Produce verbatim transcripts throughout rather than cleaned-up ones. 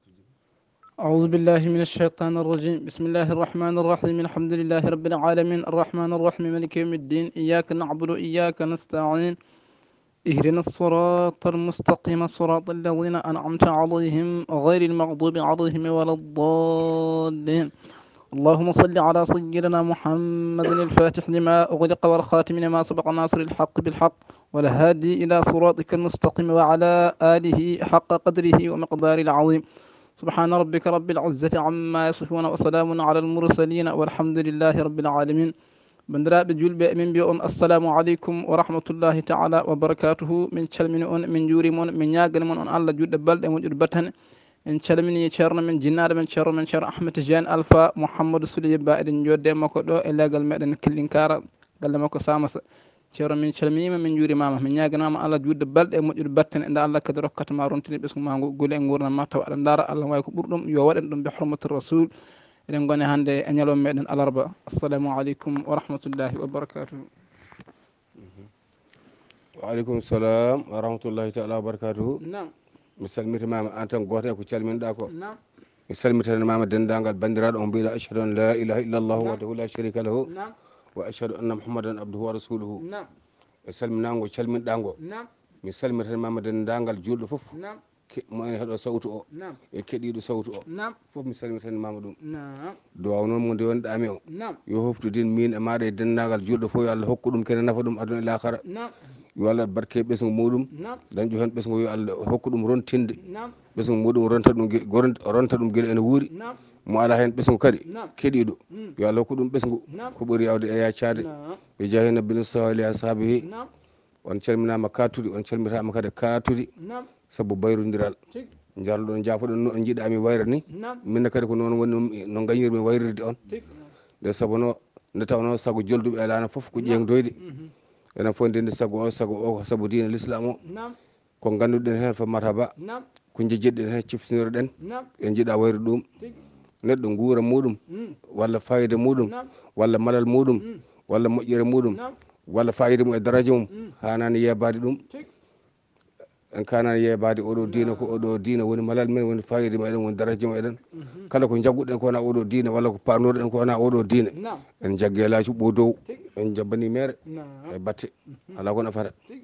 أعوذ بالله من الشيطان الرجيم. بسم الله الرحمن الرحيم. الحمد لله رب العالمين الرحمن الرحيم مالك يوم الدين. إياك نعبد وإياك نستعين. اهدنا الصراط المستقيم صراط الذين أنعمت عليهم غير المغضوب عليهم ولا الضالين. اللهم صل على سيدنا محمد الفاتح لما أغلق والخاتم لما سبق ناصر الحق بالحق والهادي إلى صراطك المستقيم وعلى آله حق قدره ومقداره العظيم. سبحان ربك رب العزة عما يصفون وسلام على المرسلين والحمد لله رب العالمين. bandiraɓe julɓe min mbiya on assalamu aleykum wa rahmatullahi taala wa barakatuhu. min calmini on min juurima on min ñagani mon on Allah juɗɗe balɗe moƴƴude battane. en calmini ceerno men jinnaɗo men ceerno men ceerno ahmed tidiane alpha mouhamadou souleye ba eɗen jodde makko ɗo e legal meɗen killinkara galle makko samasa. ceerno min calminima min juurimama min ñaganama Allah juɗɗe balɗe moƴƴude battane nde Allah kadi rokkatama rontini ɓesgu ma ngu guule e gurdam ma taw aɗa daara Allah wawi ko ɓurɗum yo waɗen ɗum bi hurmati rasul. eɗen gone hannde e ñalom meɗen alarba. assalamu aleykum wa rahmatullahi wa barakatuhu. waaleykum salam wa rahmatullahi taala wa barakatuhu. nam mi salmitimama an tan goto e ko calminoɗa ko. nam mi salmitanimama dendagal bandiraɗo on mbiɗa ashhadu an la ilaha illa allahu wahdahu la sharika lahu nam wa ashhadu anna muhammadan abduhu wa rasuluhu. nam e salminago calminɗago nam mi salmitanimama dendagal julɗo foof nam mo ene heeɗo sawtu o nam e keɗiɗo sawtu o nam foof mi salmitanimama ɗum. nam duwaw noon mo ndewonɗami o nam yo hoftudin min e maɗa e dendagal julɗo fof yo Allah hokku ɗum kene nafa ɗum aduna e lakara. nam yo Allah barke ɓesgu muɗum nam dañƴo hen ɓesgu yo Allah hokku ɗum rontinde nam ɓesgu muɗum ronta ɗum gue- goron- ronta ɗum gueɗe ene wuuri nam mo ala hen ɓesgu kadi nam keɗiɗo Mm. yo Allah hokku ɗum ɓesgu nam ko ɓuuri yawde e yaccade nam e jahi nabbi mustafa ali ashabihi. nam on calminama kattude on calmitama kadi kattude nam saabu bayrodiral tik jalɗon jafoɗon no jiiɗami wayra ni nam minne kadi ko noon woni no gañirmi wayrirde on tik nde saabu no nde tawno saago jolduɓe elana foof ko ƴeengdoyde Mhm. enen fof ndende saago o saago o saabu diine l'islam o nam ko ganduɗen hen fo mataba nam ko jejjeɗen hen ciftiniroɗen nam en jiiɗa wayru ɗum tik neɗɗo guura muɗum Mm. walla fayida muɗum nam walla malal muɗum Mm. walla moƴƴere muɗum nam walla fayida mum e daraja mum Mm. hanani yebade ɗum. tik en kanani yebade oɗo diina ko oɗo diina woni malal men woni fayida meɗen woni daraja meɗen. Mhm. kala ko jagguɗen ko wona oɗo diina walla ko panuɗen ko wona oɗo diina nam en jaggelaji ɓodow tik en jabbani mere nam e batte ala ko nafata. tik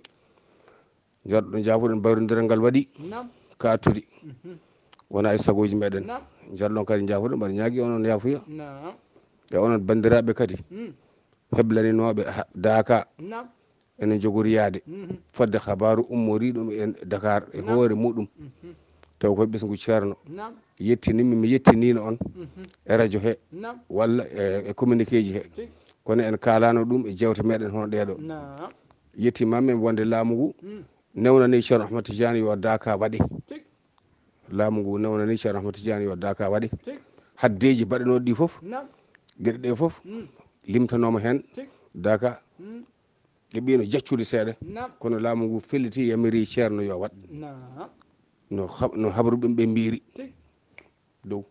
jarɗo jafuɗen bayrodiral ngal waɗi nam kattude Mhm. wona e sagoji meɗen nam jarɗon kadi jafuɗen mbaɗa ñaagui onon yafuya nam e onon bandiraɓe kadi Mm. heblaninoɓe ha- Daaka nam ene jogori yaade Mhm. fodde habaru ummori ɗum e Dakar e hoore muɗum Mhm. taw koye ɓesgu ceerno nam yettinimi mi yettinino on Mhm. e radio he nam walla e e communiqué ji he tik kono en kalano ɗum e jewte meɗen hono ɗeɗo nam yettimami wonde laamu ngu Mm. newnani ceerno ahmad tidiane yo Daaka waɗe tik laamu ngu newnani ceerno ahmad tidiane yo Daaka waɗe tik haddeji baɗanoɗi ɗi foof nam gueɗe ɗe foof Mm. limtanoma hen tik Daaka Mm. ɗeɓino jaccude seeɗa nam kono laamu ngu felliti yamiri ceerno yo waɗ nam no hab- no habruɓen ɓe mbiri tik dow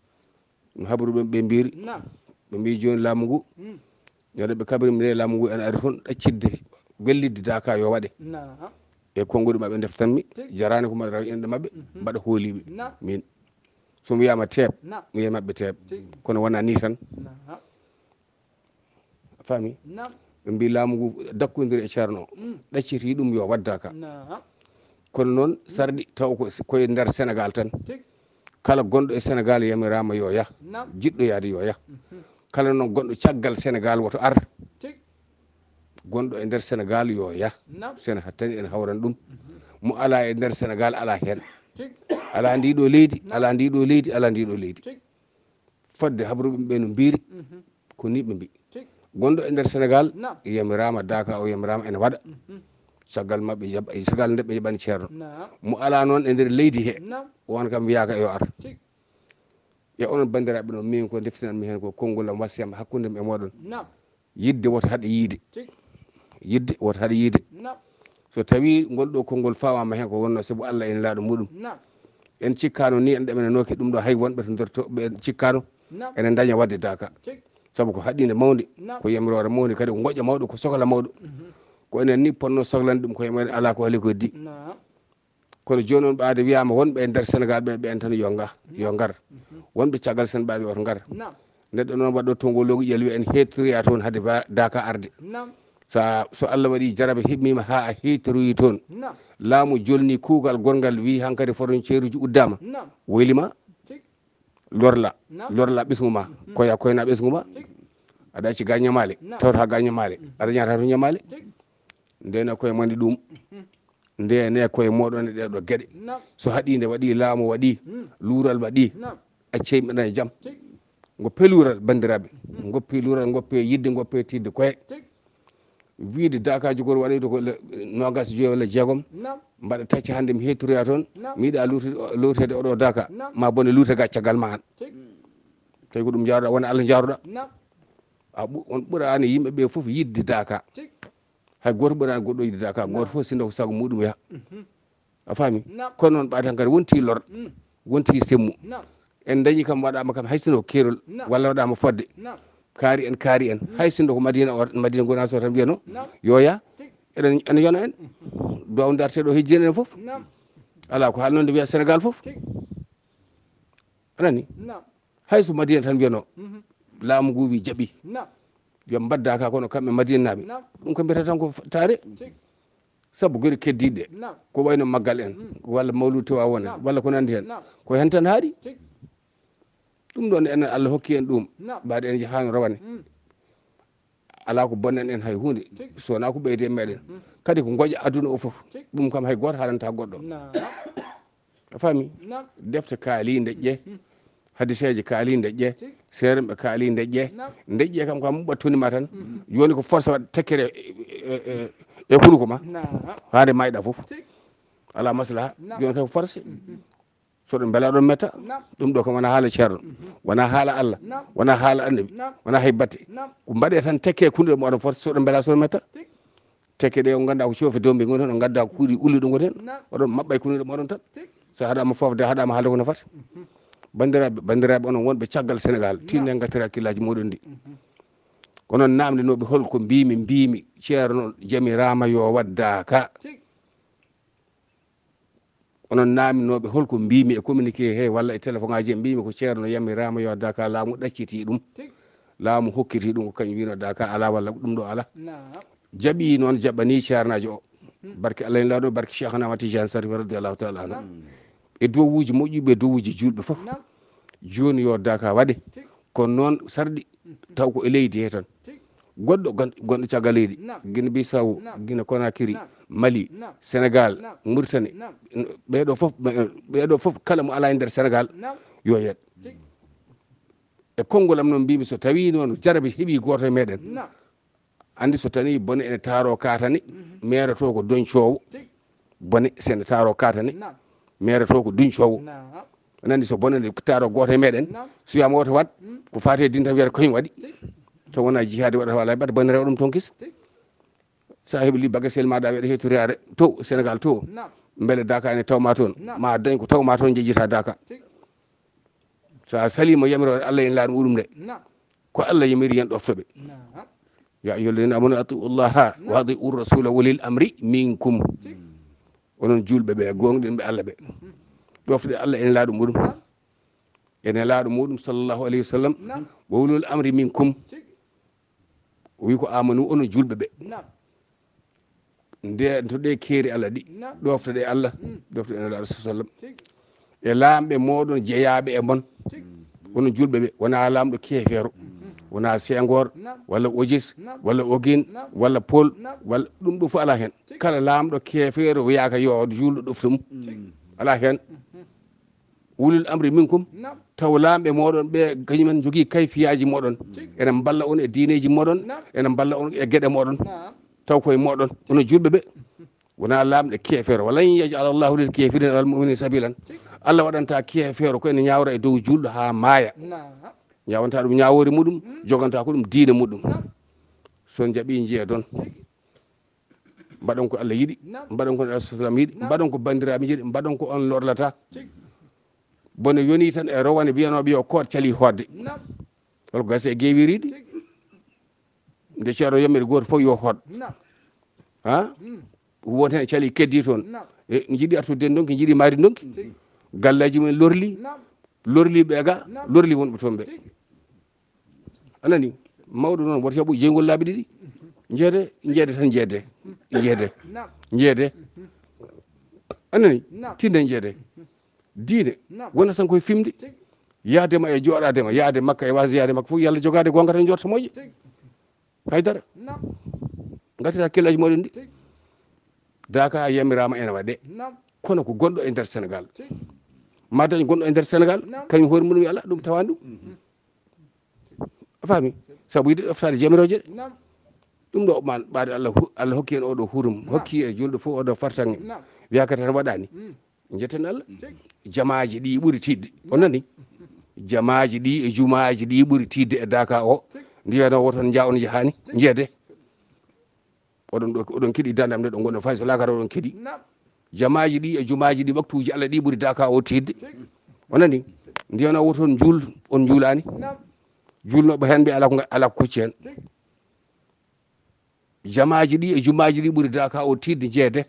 no habruɓen ɓe mbiri nam ɓe mbi joni laamu ngu Mm. ñande ɓe kabrimi nde laamu ngu ene ari toon ɗaccidde wellidde Daaka yo waɗe nam e konguɗe mabɓe deftanmi Tigi. jarani ko mbaɗa raw enɗe mabɓe mbaɗa hooliɓe nam min somi wiyama teeb nam mi wiya mabɓe teeb Tigi. kono wona ni tan nam faami nam ɓe mbi laamu ngu dakkodiri e ceerno o Mm. ɗacciti ɗum yo wat Daaka nam kono noon sarɗi taw ko koye nder Sénégal tan tik kala gonɗo e Sénégal yamirama yo yah nam jiɗɗo yaade yo yah Mhm. kala noon gonɗo caggal Sénégal woto ar tik gonɗo e nder Sénégal yo yah nam sene hattani en hawran ɗum mo ala e nder Sénégal ala hen tik ala ndiɗo leydi ala ndiɗo leydi ala ndiɗo leydi tik fodde habruɓe ɓe no mbiri Mhm. ko ni ɓe mbi tik gonɗo e nder Sénégal nam yamirama Daaka o yamirama ene waɗa Mhm. caggal mabɓe jaɓa caggal nde ɓe jaɓani ceerno nam mo ala noon e nder leydi he nam on kam wiyaka yo ar tik e onon bandiraɓe noon min ko deftinanmi hen ko konngol am wasiyam hakkudem e moɗon nam yidde woto haɗa yiide tik yidde woto haɗa yiide nam so tawi gonɗo konngol fawama hen ko wonno saabu Allah ene laaɗo muɗum nam en cikkano ni en ɗeɓenanoke ɗum ɗo hay wonɓe to nder to ɓe cikkano nam enen daña wadde Daaka tik saabu ko haɗinde mawde nam ko yamirore mawde kadi ko goƴƴo mawɗo ko sohla mawɗo Mhm. ko enen ni ponno sohlande ɗum koye mumen ala ko haali ko heddi nam kono joni on ɓaade wiyama wonɓe e nder sénégal ɓe ɓen tan yo nga yo ngar wonɓe caggal sen ɓaɓe oto ngar neɗɗo noon waɗɗo tongol logo ƴel wiya en hettoriya toon haade Daaka arde sa so Allah waɗi jarabe himmima ha a hetoroyi toon laamu jolni kuugal gongal wi hankkadi frontiére uji uddama woylima lorla lorla ɓesgu ma koya koyna ɓesgu ma aɗa acci ga ñamale tawata ga ñamale aɗa ñata to ñamale ndena koye mani ɗum ndene koye moɗon e ɗeɗo gueɗe so haɗide waɗi laamu waɗi luural waɗi accey meɗen e jaam goppe luural bandiraɓe goppi luural goppe yidde goppe tidde koye wiide Daaka jogori waɗayde ko nogas joyi walla jeegom mbaɗa tacci hande mi hettoroya toon mi yiiɗa lowtede oɗo Daaka ma bone luutaga caggal ma an tawi ko ɗum jaaruɗa wona Allah jaaruɗa a on ɓuurani yimɓeɓe foof yidde Daaka hay goto ɓuurani goɗɗo yidde Daaka goto foof sinno ko saago muɗum yaha a faami kono noon ɓaade hankadi wonti lor wonti semmu en dañi kam waɗama kam hay sinno ko keerol walla waɗama fodde kaari en kaari en hay sinno ko madina o madina gounass o tan wiyano yo ya eɗen ene yona en dow darteɗo hejjini en foof ala ko haalno nde wiya sénégal foof anani hay so madina tan wiyano laamu ngu wi jaaɓi yo mbadda ka kono kamɓe madina naɓe ɗum ko mbiyata tan ko taare saabu gori keddiɗe ko wayno maggal en walla mawlud tewa won en walla ko nandi hen ko hen tan haaɗi ɗum ɗon enen Allah hokki en ɗum mbaɗe en jahano rawane ala ko bonnen en hay hunde sowona ko ɓeyde meɗen kadi ko goƴa aduna o foof ɗum kam hay goto haalanta goɗɗo a faami defte kaali deƴƴe hadiseje kaali deƴƴe seeremɓe kaali deƴƴe deƴƴe kam kam ɓattonima tan joni ko force waɗa tekkere e hunuko ma hande mayɗa foof ala maslaha joni kay ko force soɗo beela ɗon metta ɗum ɗo kam wona haala ceerno wona haala Allah wona haala annabi wona hay batte ko mbaɗe tan tekke kunde moɗon force soɗo beela soɗo metta tekke ɗe o ganduɗa ko cofe dombi gon hen o gadda ko kuuɗi ulli ɗo gon hen oɗon mabɓay kunuɗe moɗon tan so haɗama fofde haɗama haalde kono fata bandiraɓe bandiraɓe onon wonɓe caggal Sénégal tinne gattira hakkillaji moɗon ɗi onon namde noɓe holko mbimi mbimi ceerno jamirama yo wat Daaka onon naminoɓe holko mbimi e communiqué he walla e téléphone ngaji mbimi ko ceerno yamirama yo Daaka laamu ɗacciti ɗum laamu hokkiti ɗum ko kañum wino Daaka ala walla ɗum ɗo ala jaaɓi noon jaɓani ceernajo o barke Allah en laaɗo barke Cheikhna Ahmad Tidiane Sarif radiallahu taala anhu e dowuji moƴƴuɓe e dowuji julɓe foof joni yo Daaka waɗe kono noon sarɗi taw ko e leydi he tan goɗɗo gonɗo caggal leydi Guinée Bissau Guinée Conakry Mali Sénégal Mauritanie ɓeɗo foof ɓeɗo foof kala mo ala e nder Sénégal yo yeeɗ e konngol am noon mbimi so tawi noon jarabe heeɓi goto e meɗen andi so tani bone ene taaro katane maire to ko doñcowo bone sene taaro katane maire to ko duñcowo anandi so bone taaro goto e meɗen so wiyama woto wat ko fate din tan wiyata koyen waɗi to wona jihade waɗata wala ɓata bone rewa ɗum toon kis sa heeɓi bagasel maɗa waɗa hettoriyade to Sénégal to beele Daaka ene tawma toon ma dañ ko tawma toon jejjita Daaka sa salima yamiro Allah en laaɗum uɗum de ko Allah yamiri yen ɗoftoɓe ya ayyuhalladhina amanu atiu llaha wa atiu rasula walil amri minkum onon julɓe ɓe gonɗen ɓe Allah ɓe ɗofde Allah ene laaɗum muɗum ene laaɗo muɗum sallllahu alayhi wa sallam wa ulul amri minkum o wi ko amanu onon julɓe ɓe nde to ɗe keeri Allah ɗi ɗoftoɗe Allah ɗoftoɗe ene laaɗo sa sallam e laamɓe moɗon jeeyaɓe e mon onon julɓe ɓe wona laamɗo keefeero wona Senghor walla Ogis walla Ogin walla Paul walla ɗum ɗo fof ala hen kala laamɗo keefeero wiyaka yo julɗo ɗofta mum ala hen wulul amri minkum taw laamɓe moɗon ɓe kañumen jogui kayfiyaji moɗon ene balla on e diineji moɗon ene balla on e gueɗe moɗon taw koye moɗon onon julɓe ɓe wona laamɗe keefeero walan yajal allahu lil kafirin alal mu'minin sabilan Allah waɗanta keefeero ko ene ñawra e dow julɗo ha maaya ñawanta ɗum ñawori muɗum joganta ko ɗum diine muɗum son jaaɓi jiiya don mbaɗon ko Allah yiɗi mbaɗon ko rasulullah yiɗi mbaɗon ko bandiraɓe jiɗi mbaɗon ko on lorlata bone yoni tan e rowane wiyanoɓe yo koot cali hodde holko gasi e geewiriɗi nde ceerno yammiri goto fof yo hod ha won hen cali keddi toon e jiiɗi artude donki jiiɗi maari donki gallaji men lorli lorli ɓe ga lorli wonɓe toon ɓe anani mawɗo noon woto yaɓu jeygol laaɓi ɗiɗi jeede jeede tan jeede jeede jeede anani tinde jeede diine wona tan koye fimde yaadema e jooɗadema yaade makka e wasi yaade makka fof yalla jogade gonga tan jorta moƴƴe haydara gatira kellaji moɗon ɗi Daaka yamirama ene waɗe kono ko gonɗo e nder Sénégal ma dañ gonɗo e nder Sénégal kañum hoore muɗum ala ɗum tawani ɗum a faami saabu yiɗi ɗoftade jamiroje ɗe ɗum ɗo man ɓaade Allah Allah hokki en oɗo hurum hokki e julɗo fof oɗo fartange wiyaka tan waɗani jetten Allah jamaji ɗi ɓuuri tidde on nani jamaji ɗi e jumaji ɗi ɓuuri tidde e Daaka o ndiyano woton ja on jahani jeede oɗon ɗo oɗon keeɗi dandam nde ɗo gonɗo fay so lakara oɗon keeɗi jamaji ɗi e jumaji ɗi waktuji Allah ɗi ɓuuri Daaka o tidde on nani ndiyano woton juul on juulani julnoɓe hen ɓe ala ko ala ko kocci hen jamaji ɗi e jumaji ɗi ɓuuri Daaka o tidde jeede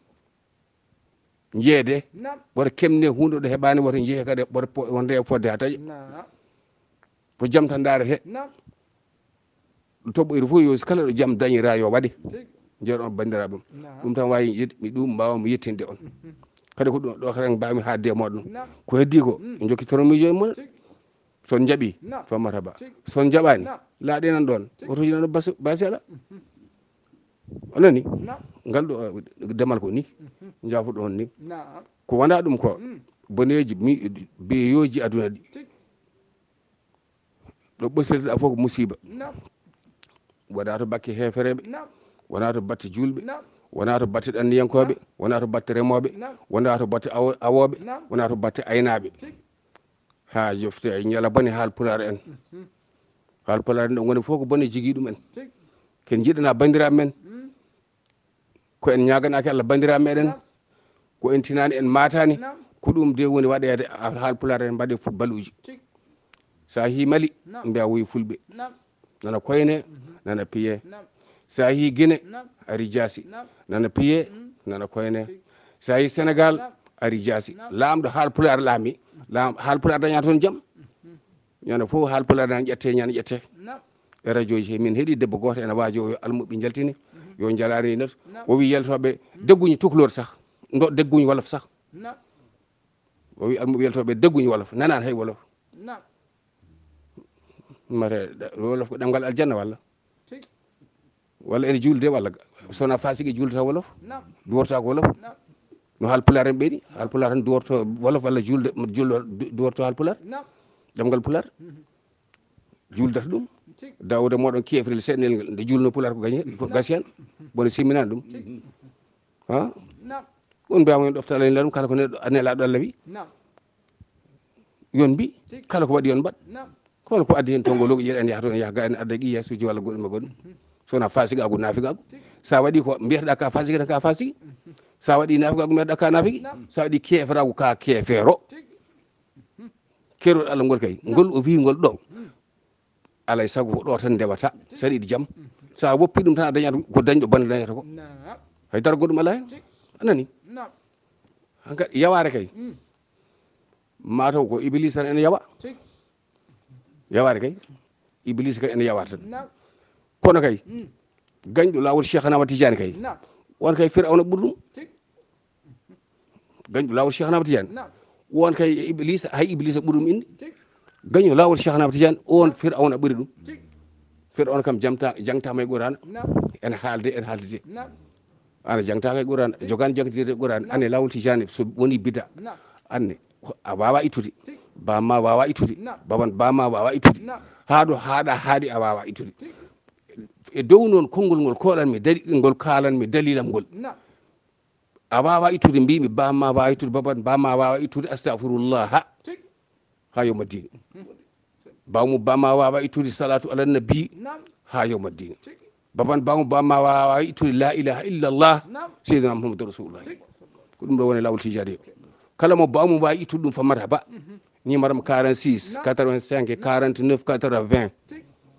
jeede woto kemne hunde ɗo heɓani woto jeehe kadi woto wonde fodde ha taƴa ko jaam tan darete ɗo toɓɓoyre fof yo kala ɗo jaam dañira yo waɗe jeeɗon bandiraɓam ɗum tan wawi mi ɗum mbawami yettinde on kadi ko ɗum ɗo karen mbawmi hadde e moɗon ko heddi ko jokkitoron miijo e moon son jaaɓi famata ba son jaɓani laaɗenan ɗon woto jinano basi ala onani ngal ɗo demal ko ni jafuɗo on ni ko wona ɗum ko boneji mi beyoji aduna ɗi ɗo ɓosirɗa fof ko musiba wona to bakke hefereɓe wona to batte julɓe wona to batte ɗanniyankoɓe wona to batte remoɓe wona to batte awoɓe wona to batte aynaɓe ha jofte e ñala bone haal pular en haal pular en ɗo goni fof ko bone jogui ɗumen ken jiɗana bandiraɓe men ko en ñaganaki Allah bandiraɓe meɗen ko en tinani en matani ko ɗum de woni waɗede haal pular en mbaɗe baluji sa hi mali mbiya woyi fulɓe nana koyne nana piye sa yi Guinée ari jaasi nana piye nana koyne sa yi Sénégal ari jaasi lamɗo haal pular laami lam haal pular daña toon jaam ñande fof haal pular dan ƴette ñande ƴette e radio ji min heeɗi debbo goto ene waaji o almuɓe jaltini yo jalari net o wi yaltoɓe degguñi tuklor sakh ndo degguñi wolof sakh o wi almuɓe yaltoɓe degguñi wolof nanani hay wolof mate wolof ko ɗemgal aljanna walla walla ene julde walla sona fasiki julde taw wolof duworta ko wolof no haal pular en ɓeyni haal pular tan duworto wolof walla julde julɗo duworto haal pular ɗemgal pular juldata ɗum dawde moɗon kefrel seɗnel ngel nde julno pular ko gañi ko gasi hen bono simminani ɗum ha on mbiyama en ɗofta alah ɗum kala ko neɗɗo nelaɗo Allah wi yon mbi kala ko waɗi yon mbaɗ kono ko addi hen to ngol yeɗen yaha toon yaha ga en adda qi yesuji walla goɗɗum e goɗɗum sowona fasigagu nafigagu sa waɗi ko mbiyataɗa ka fasigi tan ka fasigi sa waɗi nafigagu mbiyataɗa ka nafigi sa waɗi keferagu ka kefeero keroɗo Allah ngol kay ngol o wi ngol ɗo alay saago ko ɗo tan ndewata saɗiɗi jaam sa woppi ɗum tan a dañata ko dañɗo bande dañata ko haydara goɗɗum ala hen anani hankkadi yaware kay mataw ko iblis tan ene yawa yaware kay iblis kay ene yawa tan kono kay gañɗo lawol Cheikh Ahmad Tidiane kay won kay Firawna ɓuuri ɗum gañɗo lawol Cheikh Ahmad Tidiane won kay iblis hay iblis ɓuuri ɗum inde gaño lawol Cheikh Ahmad Tidiane on Firawna ɓuuri ɗum Firawna kam jamta jangtama e Qur'an ene haalde ene haaldete ana jangtaka e Qur'an jogani jangtide e Qur'an ane lawol Tidiane so woni bida anne a wawa ittude bamma wawa ittude baban bamma wawa ittude haɗo haɗa haaɗi a wawa ittude e dow noon konngol ngol koɗanmi dali ngol kalanmi dalilam ngol a wawa ittude mbimi bamma wawa ittude baban bamma wawa ittude astahfirullah ha yawma din bawmu bamma wawa ittude salatu ala nabi ha yawma din baban bawmu bamma wawa ittude la ilaha illallah sayyidina muhammadu rasulullah ko ɗum ɗo woni lawol Tidiane kala mo bawmu wawi ittude ɗum famata ba numéro quarante-six quatre-vingt-cinq quarante-neuf quatre-vingts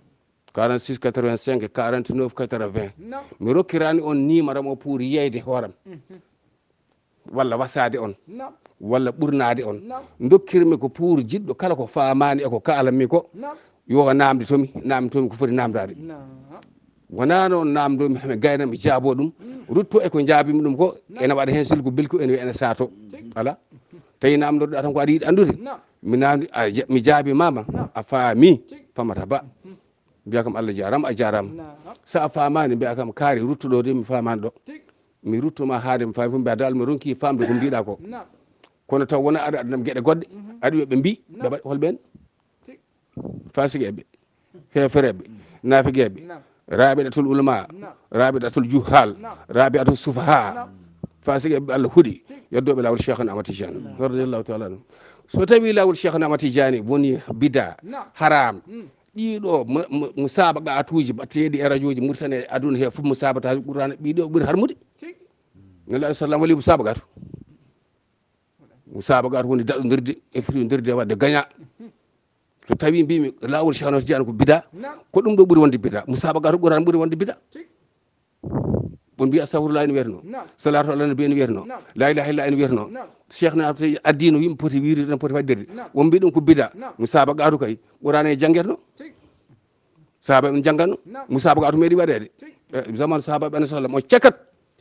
quarante-six quatre-vingt-cinq quarante-neuf quatre-vingts mi rokkirani on numéro mo pour yeyde hooram walla wasade on walla ɓurnade on dokkirmi ko pour jiɗɗo kala ko famani eko kalanmi ko yo namde tomi namde tomi ko foti namdade wona noon namdomi hami gayna mi jaabo ɗum rutto eko jaabimi ɗum ko ene waɗa hen silko bilko ene ene saato ala tawi namdoɗa tan ko aɗa yiɗi andude mi namdi mi jaabi mama a faami famata ba mbiya kam Allah jarama a jarama sa a famani mbiya kam kaari ruttoɗo de mi famani ɗo mi ruttoma haade mi faami fo mbiya dal mi ronki famde ko mbiɗa ko kono taw wona aɗa aɗanam gueɗe goɗɗe aɗa wiya ɓe mbi ɓe mbaɗi holɓen fasigueɓe hefereɓe nafigueɓe rabiɗatul ulama rabiɗatul juhal rabiɗatul sufaha fasigueɓe Allah huuɗi yeddoɓe lawol cheikhna Ahmad Tidiane radiallahu taala anhu so tawi lawol cheikhna Ahmad Tidiane woni bida haram ɗiɗo musabaka atuji batteɗi e radio ji murtane aduna he fof musabata ɓurani ɓiɗo ɓuuri harmude nelaɗo sallam wali musabaka atu musabaka atu woni daɗodirde e fitodirde wadde gaña so tawi mbimi lawol cheikhna Ahmad Tidiane ko bida ko ɗum ɗo ɓuuri wonde bida musabaka atu ɓurani ɓuuri wonde bida bon mbiya astahfirullah ene wiyatno salatu ala nabi ene wiyatno la ilaha illa ene wiyatno cheikhna addino yimɓe poti wiiride tan poti waddirde won mbi ɗum ko bida musabaka atu kay ɓurani e jangguetno sahaba en jangganno musabaka atu meeɗi waɗede zaman sahaba ɓen sallam o cakat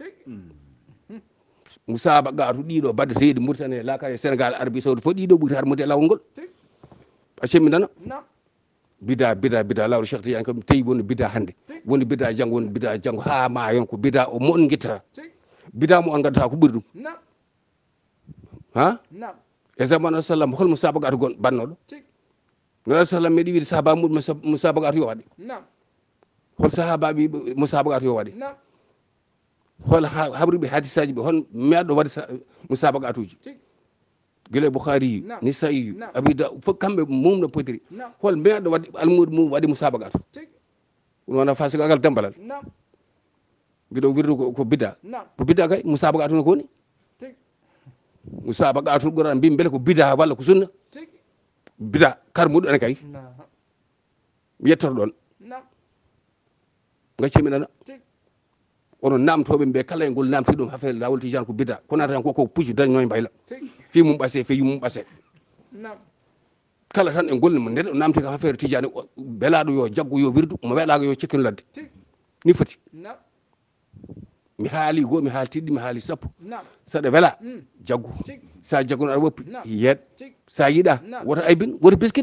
musabaka atu ɗiɗo baddeteɗi murtane lakare Sénégal Arabie Saoudi fof ɗiɗo ɓuuri harmude e lawol ngol a cemmidana bida bida bida lawol Cheikh Tidiane kam tawi woni bida hande woni bida janggo woni bida janggo ha ma yon ko bida o mo on guittata bida mo on gaddata ko ɓuuri ɗum ha e zaman o sallam hol musabaka atu gon bannoɗo nana sallam meɗi wiide sahaba muɗum musabaka atu yo waɗe hol sahabaɓe musabaka atu yo waɗe hol habriɓe hadisaji ɓe hon meɗɗo waɗi musabaka atuji guila Bukhari Nisa'i abida fof kamɓe mum no potiri hol meɗɗo waɗi almudo mum waɗi musabaka atu ɗum wona fasigagal dambalal mbiɗo wirdu ko bidda ko bidda kay musabaka atu no ko woni musabaka atu ɓuran mbimi beele ko bidda walla ko sunna bida kar muɗo ene kay yettoto ɗon gaccimi nana ono namtoɓe ɓe kala e ngol namti ɗum hafere lawol Tidiane ko bida kono tan koko puccu dañnoye mbayla fi mum ɓase fe yumum ɓase kala tan e ngol ndeɗo namti kam affaire Tidiane belaɗo yo jaggo yo wirdu mo weelago yo cekkino ladde ni foti mi haali goo mi haali tiɗɗi mi haali sappo saɗa wela jaggu sa jagguno aɗa woppi yeeɗ sa yiiɗa woto aybin woto biskit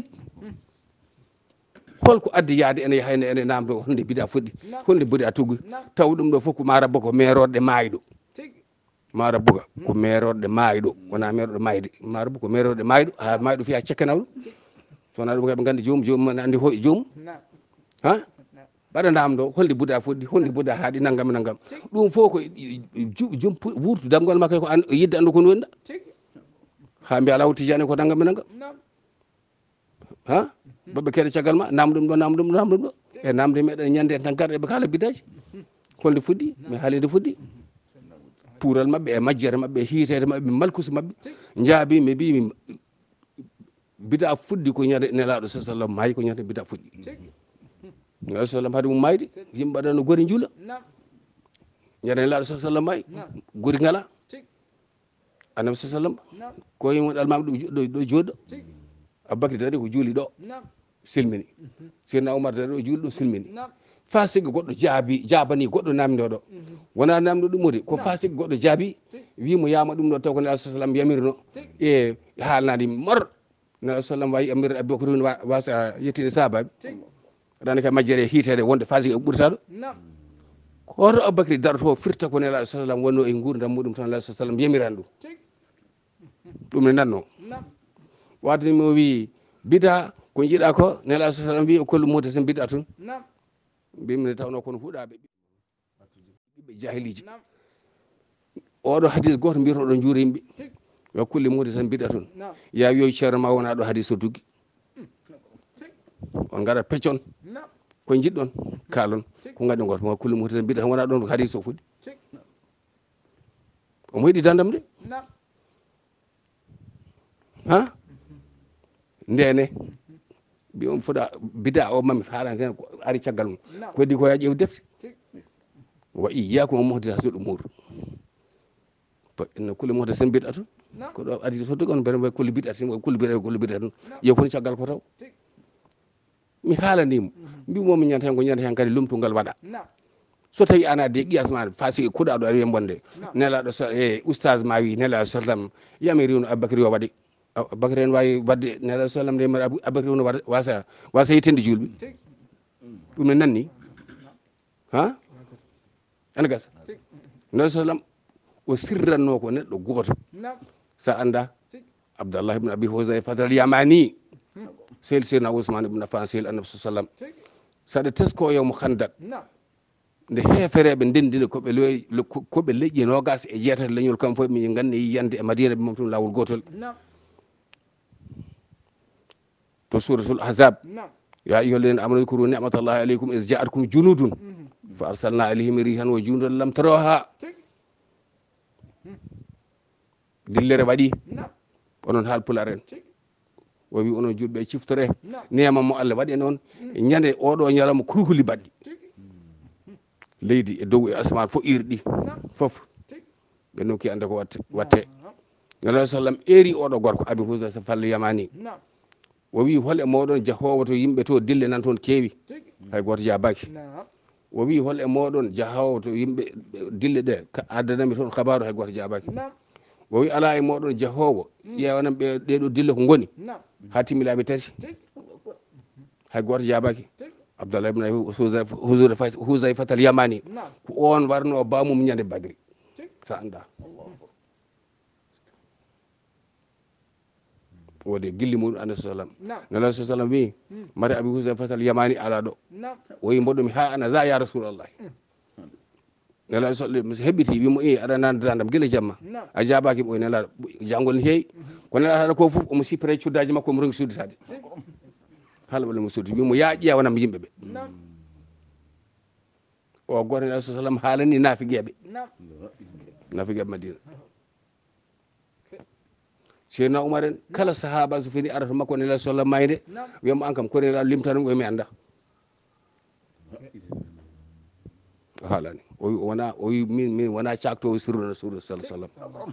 holko addi yaade ene hayne ene namdo honde bida fuɗɗi honde bodi a tuggoy taw ɗum ɗo fof ko marabba ko meroɗe maayiɗo marabbuga ko meroɗe maayiɗo wona meroɗe mayde marabbu ko meroɗe maayiɗo ha maayiɗo fiya cekkanaw ɗum sowona ɗum koɓe gandi joomum joomum ne andi hoye joomum ha ɓaɗa namdo holde buda fuɗɗi holde buda haaɗi naggam naggam ɗum fof ko joom wurtu damgol makko ko yidde andu ko wonɗa ha mbiya Law Tidiane ko naggam naggam ha baɓe keeɗe caggal ma namɗum ɗo namɗum ɗo namɗum ɗo e namde meɗen ñande en tan garɗe ɓe kaala biddaji holde fuɗɗi mi haalide fuɗɗi puural mabɓe e majjere mabɓe e hiitede mabɓe malkusu mabɓe jaabi mi mbimi bida fuɗɗi ko ñande nelaɗo sa sallam maayi ko ñande bida fuɗɗi nelaɗo sallam haade mum mayde yimɓe mbaɗano gori juula ñande nelaɗo sa sallam maayi gori ngala annabi sa sallam ko yimɓe ɗalmama ɗo ɗo jooɗɗo Aboubacry dari ko juuli ɗo silmini Seydina Oumar dari ɗo juuli ɗo silmini fasige goɗɗo jaabi jabani goɗɗo namdi oɗo wona namdo ɗum ode ko fasige goɗɗo jaabi wimo yama ɗum ɗo taw ko nelaɗo sallam yamirno e haalnade mor nelaɗo sallam wawi yamirde Aboubacry wasa yettide sahabaɓe aɗani ka majjere hiitede wonde fasige o ɓurtaɗo hoto Aboubacry daroto firta ko nelaɗo sallam wonno e gurdam muɗum tan nelaɗo sallam yamirani ɗum ɗum ne nanno wadde mo wi bida ko jiiɗa ko nelaɗo sallam wi o kollu mota sen bida tun mbimne tawno kono huuɗaɓe ɓiɓɓe jahiliji oɗo hadis goto mbiyatoɗo juura yimɓe yo kulle mude tan mbiɗa toon ya wiyoy ceerno ma wona ɗo hadis o duggi on gaɗat peccon ko jiɗɗon kalon ko gaɗi goto mo kulle mude tan mbiɗa tan wona ɗon hadis o fuɗɗi omo yiɗi dandam de ha ndene bi on fuɗa bida o mami haalani ten ko ari caggal mum ko heddi ko ya ƴeew defte wa iyyakum muhdathatul umur fa inna kulli muhdathatin bid'atun ko ɗo ari to dogon ɓe kulli bid'atin kulli bid'a kulli bid'atun yo foni caggal ko taw mi haalanimo mbimomi ñanta hen ko ñanta hen kadi lumtugal waɗa so tawi ana de qiyas ma fasi kuɗaɗo ari bonde nelaɗo e oustage ma wi nelaɗo sallam yami riwno aboubacry o waɗi aboubacry en wawi wadde nelaɗo sallam nde mbaɗa aboubacry no wasa wasa yittende julɓe ɗum ne nanni ha ana gasa nelaɗo sallam o sirranno ko neɗɗo goto sa anda abdallah ibne abi hosayfa al yamani sehil seydina ousmane ibne affan sehil annabi sa sallam saɗa tesko yewmo handat nde heefereɓe ndendine koɓe loy koɓe leƴƴi nogas e jeetati leñol kam fof min gandi yiyande e madina ɓe momtum lawol gotol to suratul ahzab ya ayyuha alladhina amanu dhkuru ni'matallahi alaykum iz ja'atkum junudun fa arsalna alayhim rihan wa junudan lam tarawha dillere waɗi onon haal pular en o wi onon julɓe ciftore nema mo Allah waɗi noon ñande oɗo ñalawma kurhuli baɗɗi leydi e dow e asman fof irɗi fof ɓe nokki ande ko watte watte nalaw sallam eri oɗo gorko abi husa sa falle yamani o wi hol e moɗon jahowo to yimɓe to dille nan toon keewi hay goto jabaki o wi hol e moɗon jahowo to yimɓe dille ɗe addanami toon kabaru hay goto jabaki o wi ala e moɗon jahowo ƴewanan ɓe ɗeɗo dille ko goni ha timmilaɓe tati hay goto jabaki abdallah ibne husayfat al yamani ko on warno bamum ñande badri sa anda wode gilli muɗum anabi sallam nala sa sallam wi mari abi husayfat al yamani ala ɗo o wi mboɗomi ha ana za ya rasulallah nela sallam heɓɓiti wimo i aɗa nandadam guila jamma a jabaki ɓoy nelaɗo janggol ne heewi ko nelaɗo haɗa ko foof omo sippere cuddaji makko omo rongi sudditade haala ɓole mo suddi wimo ya ƴewanam yimɓeɓe o goto nelaɗo sa sallam haalani nafigueɓe nafigueɓe madina seydina oumar en kala sahaba so fini arata makko nelaɗo sallam mayde wiyamo an kam kori nelaɗo limtanum oymi anda o haalani o wi wona o wi min min wona caktowo sirru rasul sa sallam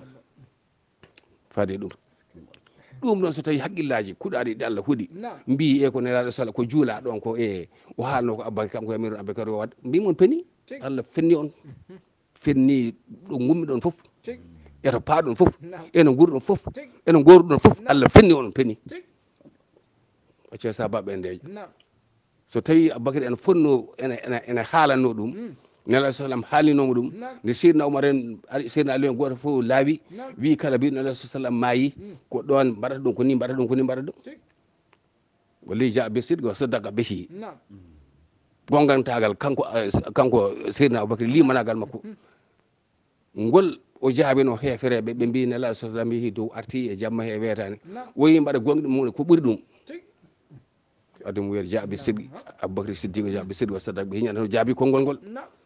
faade ɗum ɗum noon so tawi haqqillaji kuɗaɗi ɗi Allah huuɗi mbi e ko nelaɗo sala ko juula ɗon ko e o haalno ko abubakar kanko yamiru abubakar o wadde mbimon peni Allah fenni on fenni ɗo gummi ɗon foof eto paaɗon foof eno gurɗon foof eno goruɗon foof Allah fenni on peni o ce sabaɓe ndejo so tawi abubakar ene fonno ene ene ene haalanno ɗum nelaɗo sallam haalinomo ɗum nde seydina oumar en seydina ali en goto fof laawi wi kala mbiɗo nelaɗo sallam maayi ko ɗon mbaɗata ɗum ko ni mbaɗata ɗum ko ni mbaɗata ɗum walli ja be sidqi wa saddaqa bihi gongantagal kanko kanko seydina aboubacry limanagal makko ngol o jaabino heefereɓe ɓe mbi nelaɗo sallam yeehi dow arti e jamma he wetani o yi mbaɗa gonɗi mum ko ɓuuri ɗum ade mo wiyata jaabi sidqi aboubacry siddiqo jaabi sidqi wa saddaqa bihi ñande jaabi konngol ngol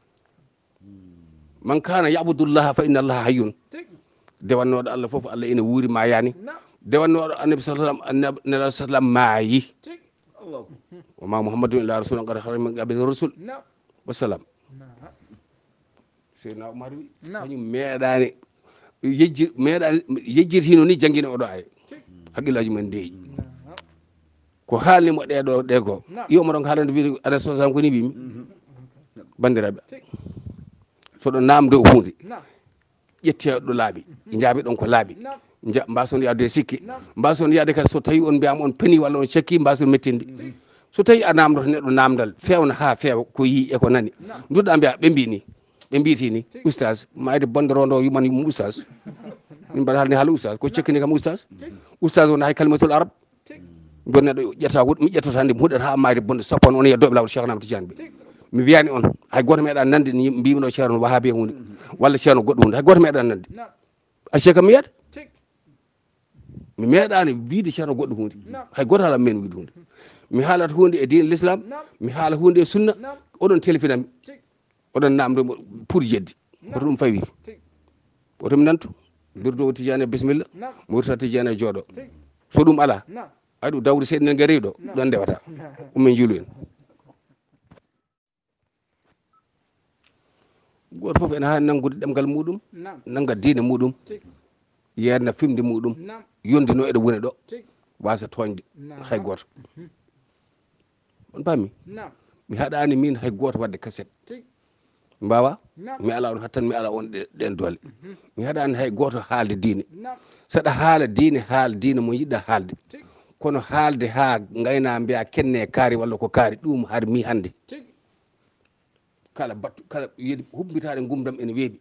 man kana yabudullaha fa inna allaha hayyun dewannoɗo Allah foof Allah ene wuuri ma yani dewannoɗo annabi sallam annabi nelaɗo sallam maayi wa ma muhammadun illa rasulun qad khalat min qablihi rusul wassalam seydina oumar wi kañum meeɗani yejjir meeɗani yejjirtino ni jangguino oɗo aya haqqillaji mumen deeƴi ko haalnimo ɗeɗo ɗe ko yo omo ɗon ko haalande wiide aɗa sosam ko ni mbimi bandiraɓe soɗo namde o hunde ƴette ɗo laaɓi jaabi ɗon ko laaɓi mbason yadde e sikki mbason yadde kadi so tawi on mbiyama on peni walla on cekki mbason mettinde so tawi a namdoto neɗɗo namdal fewna ha feewa ko yi e ko nani duɗɗa mbiya ɓe mbini ɓe mbiti ni oustage mayde bonde rondo yuman yumum oustage min mbaɗa haalni haala oustage ko cekkini kam oustage oustage wona hay kalimatul arab jon neɗɗo ƴetta huɗo mi ƴettoto hande mi huɗata ha mayde bonde sappo on on yeddoɓe lawol cheikh namde tidiane ɓe mi wiyani on hay goto meeɗa nande ni mbimiɗo ceerno wahabi hunde walla ceerno goɗɗo hunde hay goto meeɗa nande acce kam mi yiyata mi meeɗani wiide ceerno goɗɗo hunde hay goto haala men wiide hunde mi haalata hunde e diine l'islam mi haala hunde e sunna oɗon téléfinami oɗon namdomo pour jeddi oto ɗum fawi oto mi nanto birdowo tidiane bisimilla mi wurta tidiane e jooɗo so ɗum ala aɗu dawde seeɗa nge rewi ɗo ɗon ndewata umen julu en goto fof ene hani nanngude ɗemgal muɗum nanga diine muɗum yerna fimde muɗum yondino eɗo woni ɗo wasa toñde hay goto on paami mi haɗani min hay goto wadde cassette mbawa mi ala on hattan mi ala on ɗen dole mi haɗani hay goto haalde diine saɗa haala diine haala diine mo yiɗɗa haalde kono haalde ha gayna mbiya kenne kaari walla ko kaari ɗum har mi hande kala battu kala yeeɗi humbitaɗe gumdam ene weeɓi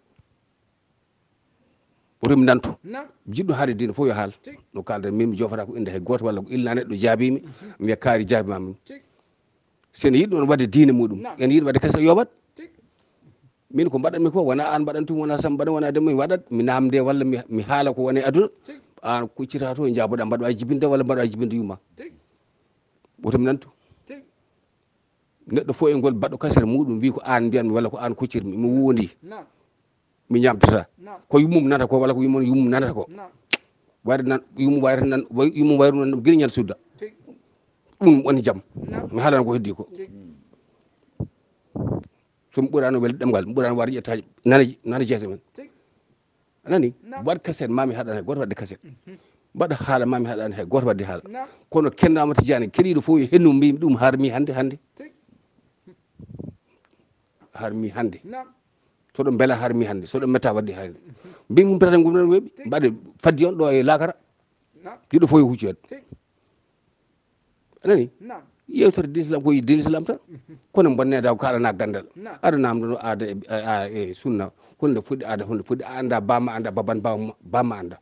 rimdanto jiɗɗo haalde diine fof yo haal no kalden min mi jofata ko inde hay goto walla ko illa neɗɗo jaabimi mbiya kaari jaabimami sen yiɗɗo on wadde diine muɗum en yiiɗi wadde kasa yo wat min ko mbaɗanmi ko wona an mbaɗantum wona sam mbaɗan wona demmo mi waɗat mi namde walla mi haala ko woni aduna an kuccita to e jaboɗa mbaɗa jibinde walla mbaɗa jibinde yumma woto mi nantu neɗɗo fof e ngol baɗɗo kasere muɗum wi ko an mbiyanmi walla ko an kuccirmi mi wondi mi ñamtata ko yummum nata ko walla ko yummum yummum nanata ko wayre nan yummum wayre nan yummum wayru nan guiri ñal sudda ɗum woni jaam mi haalana ko heddi ko somi ɓurano welde ɗemgal mi ɓurano war ƴettaji nanaji nana jeese men anani waɗ cassette mami haɗani hay goto wadde cassette mbaɗa haala mami haɗani hay goto wadde haala kono kennama tidiane keɗiɗo fof yo hennu mbimi ɗum harmi hande hande harmi hande soɗo beela harmi hande soɗo metta wadde hande mbimi humpitata gum ɗon weeɓi mbaɗe faddi on ɗo e lakara yiɗo fof yo huccu hen anani yewtere d'islam koye d'islam tan kono bonneda ko kalana gandal aɗa namdo no aada e sunna hunde fuɗɗi aada hunde fuɗɗi a anda bamma anda baban bamma anda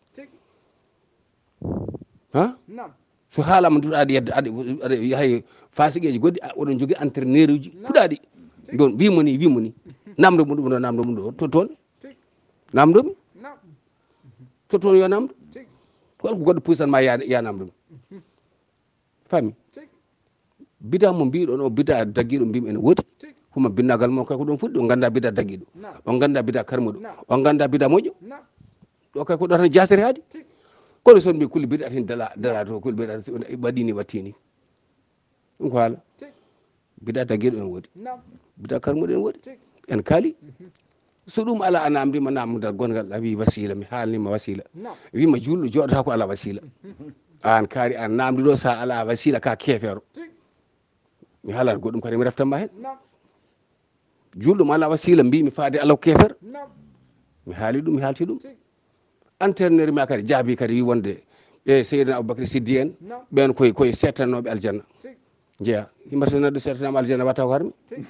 ha so haalama duɗa aɗa yedda aɗa yahay fasigueji goɗɗi oɗon jogui entraîneur uji kuɗaɗi don wimoni wimoni namdo mum ɗum ɗo namdo mum ɗo to toon namdomi to toon yo namdo holko goɗɗo pusanma ya ya namdomi fami bida mo mbiɗon o bida dagguiɗo mbimi ene woodi huma binnagal mon kay ko ɗon fuɗɗi o ganda bida dagguiɗo o ganda bida karmuɗo o ganda bida moƴƴo ɗo kay ko ɗo tan jasere haadi kono son mbi kulli bida tin dala dala to kulli bida waɗini wattini ɗum ko haala bida dagguiɗo ene woodi bida karmuɗo ene woodi en kaali so ɗum ala a namdima namdal gongal a wi wasila mi haalnima wasila wima julɗo joɗata ko ala wasila an kaari an namdiɗo sa ala wasila ka keefero mi haalata goɗɗum kadi mi reftanma hen julɗo mo ala wasila mbimi faade ala ko kefer mi haali ɗum mi haalti ɗum entraîneur ma kadi jaabi kadi wi wonde e seydina aboubacry siddi en ɓen koye koye settannoɓe aljanna jeeya himmata neɗɗo settanama aljanna watta ko harmi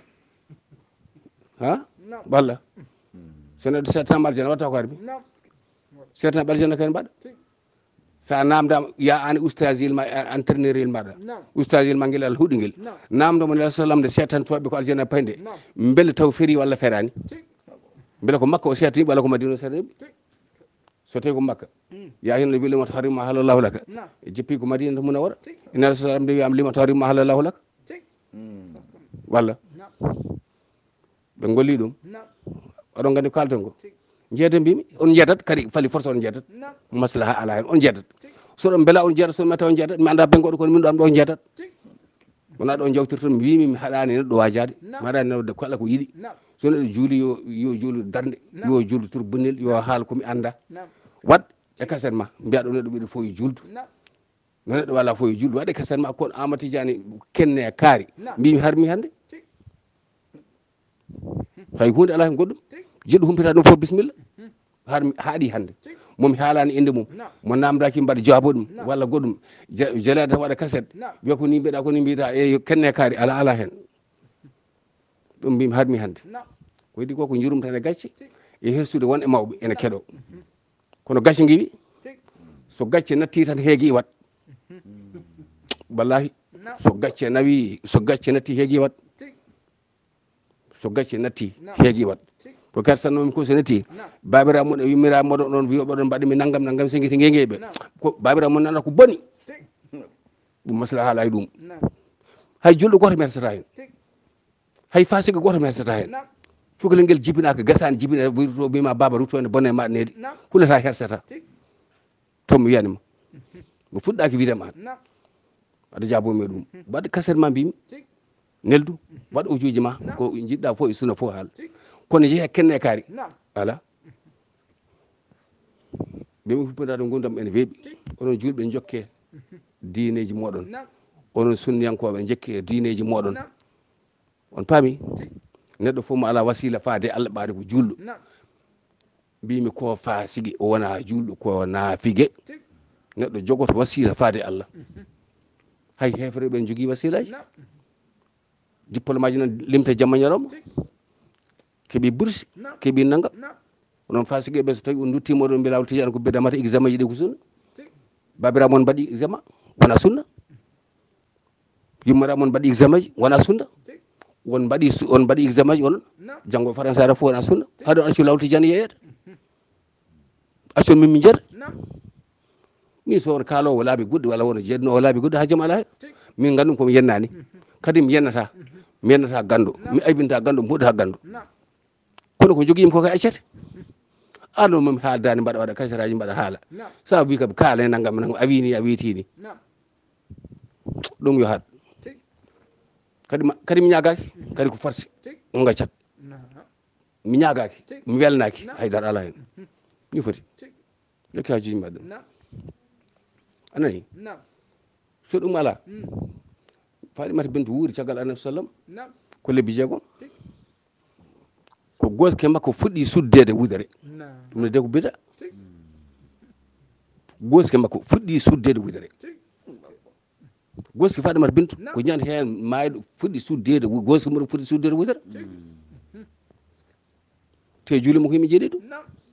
ha walla so neɗɗo settanama aljanna watta ko harmi settanaɓe aljanna kadi mbaɗa sa namdama ya an oustagil ma entraîneur il maɗa oustagil ma guel al huuɗi guel namdomo nela sallam nde settantoɓe ko aljanna payde beele taw feeri walla ferani beele ko makka o settani walla ko madina o settaniɓe so tawi ko makka ya hen no wi limata harima halallahu laka e jeppi ko madina to munawara nela sallam nde wiyama limata harima halallahu laka walla ɓe golli ɗum oɗon gandi ko kalton ko jeeyata mbimi on jeetat kadi fali force on jeetat maslaha ala hen on jeetat soɗon beela on jeetat so metta on jeetat mi anda bengoɗo kono min ɗo am ɗo on jeetat wona ɗo jawtirton mi wimi mi haɗani neɗɗo wajade mi haɗani neɗɗo ko Allah ko yiiɗi so neɗɗo juuli yo yo juulu darde yo juulu tour bonnel yo haal komi anda wat e kaset ma mbiya ɗo neɗɗo ɓiɗo fof yo juldu no neɗɗo wala fof yo juldu waɗe kaset ma kono Amadou Tidiane kenne kaari mbimi harmi hande hay hunde ala hen goɗɗum jiɗɗo humpita ɗum fof bisimilla har haaɗi hande momi haalani inde mum mo namdaki mbaɗa jaabo ɗum walla goɗɗum jelede tan waɗa cassette wiya ko ni mbiɗa ko ni mbiyata e kenne kaari ala ala hen ɗum mbimi harmi hande ko heddi ko ko jurum tan e gacce e hersude won e mawɓe ene keɗo kono gacce giwi so gacce natti tan heegui iwat wallahi so gacce nawi so gacce natti heegui iwat so gacce natti heegui iwat ko kersannomi ko so natti babiraɓe mon e yummiraɓe moɗon ɗon wiyoɓe ɗon mbaɗimi naggam naggam senguiti guegueɓe ko babiraɓe mon nana ko boni ɗum maslaha haala e ɗum hay julɗo goto mersata hen hay fasiga goto mersata hen cukalel nguel jibinaka gasani jibina wirto mbima baba rutto ene bonna e maɗa nedi hulata hersata to mi wiyanima mi fuɗɗaki widema an aɗa jabomi ɗum waɗ kaset ma mbimi neldu waɗ ujuji ma ko jiɗɗa fof e suna fof haala kono jeeya kenne kaari ala mbimi huppinade gurdam ene weeɓi onon julɓe jokke diineji moɗon onon sunniyankoɓe jekke diineji moɗon on paami neɗɗo fof mo ala wasila faade Allah ɓaade ko julɗo mbimi ko fa sigi o wona julɗo ko naafigué neɗɗo jogoto wasila faade Allah hay hefere ɓen jogui wasilaji diplôme aji noon limta jamma ñalawma keeɓi bourse keeɓi naggam onon fa sigi ɓe so tawi on duttimo ɗon mbiyalawol tidiane ko bedamata examen ji ɗi ko sunna babiraɓe mon mbaɗi examen wona sunna yummiraɓe mon mbaɗi examen ji wona sunna won mbaɗi on mbaɗi examen ji onon janggo français ara fof wona sunna haɗo accu lawol tidiane yeyede accon min mi jeeta min so won kaalowo laabi goɗɗi walla wona jeetnowo laabi goɗɗi ha joom ala hen min gandum komi yennani kadi mi yennata mi yennata gando mi aybinta gando mi huɗata gando kono ko joguimi ko kay accete ano mami haaldani mbaɗa waɗa kasiraji mbaɗa haala sa wi kam kaala e naggam naggam a wini a witini ɗum yo haat kadi kadi mi ñagaki kadi ko forcé on gaccat mi ñagaki mi welnaki haydara ala hen ni foti lekki ha juji mbaɗa ɗum anani so ɗum ala Fatimata bintu wuuri caggal annabi sallam ko lebbi jeegom ko goske makko fuɗɗi suddede wudere ɗum ne de ko bida goske makko fuɗɗi suddede wudere goske Fatimata bintu ko ñande hen mayɗo fuɗɗi suddede goske muɗum fuɗɗi suddede wudere te juulima ko yimɓe jeeɗi ɗum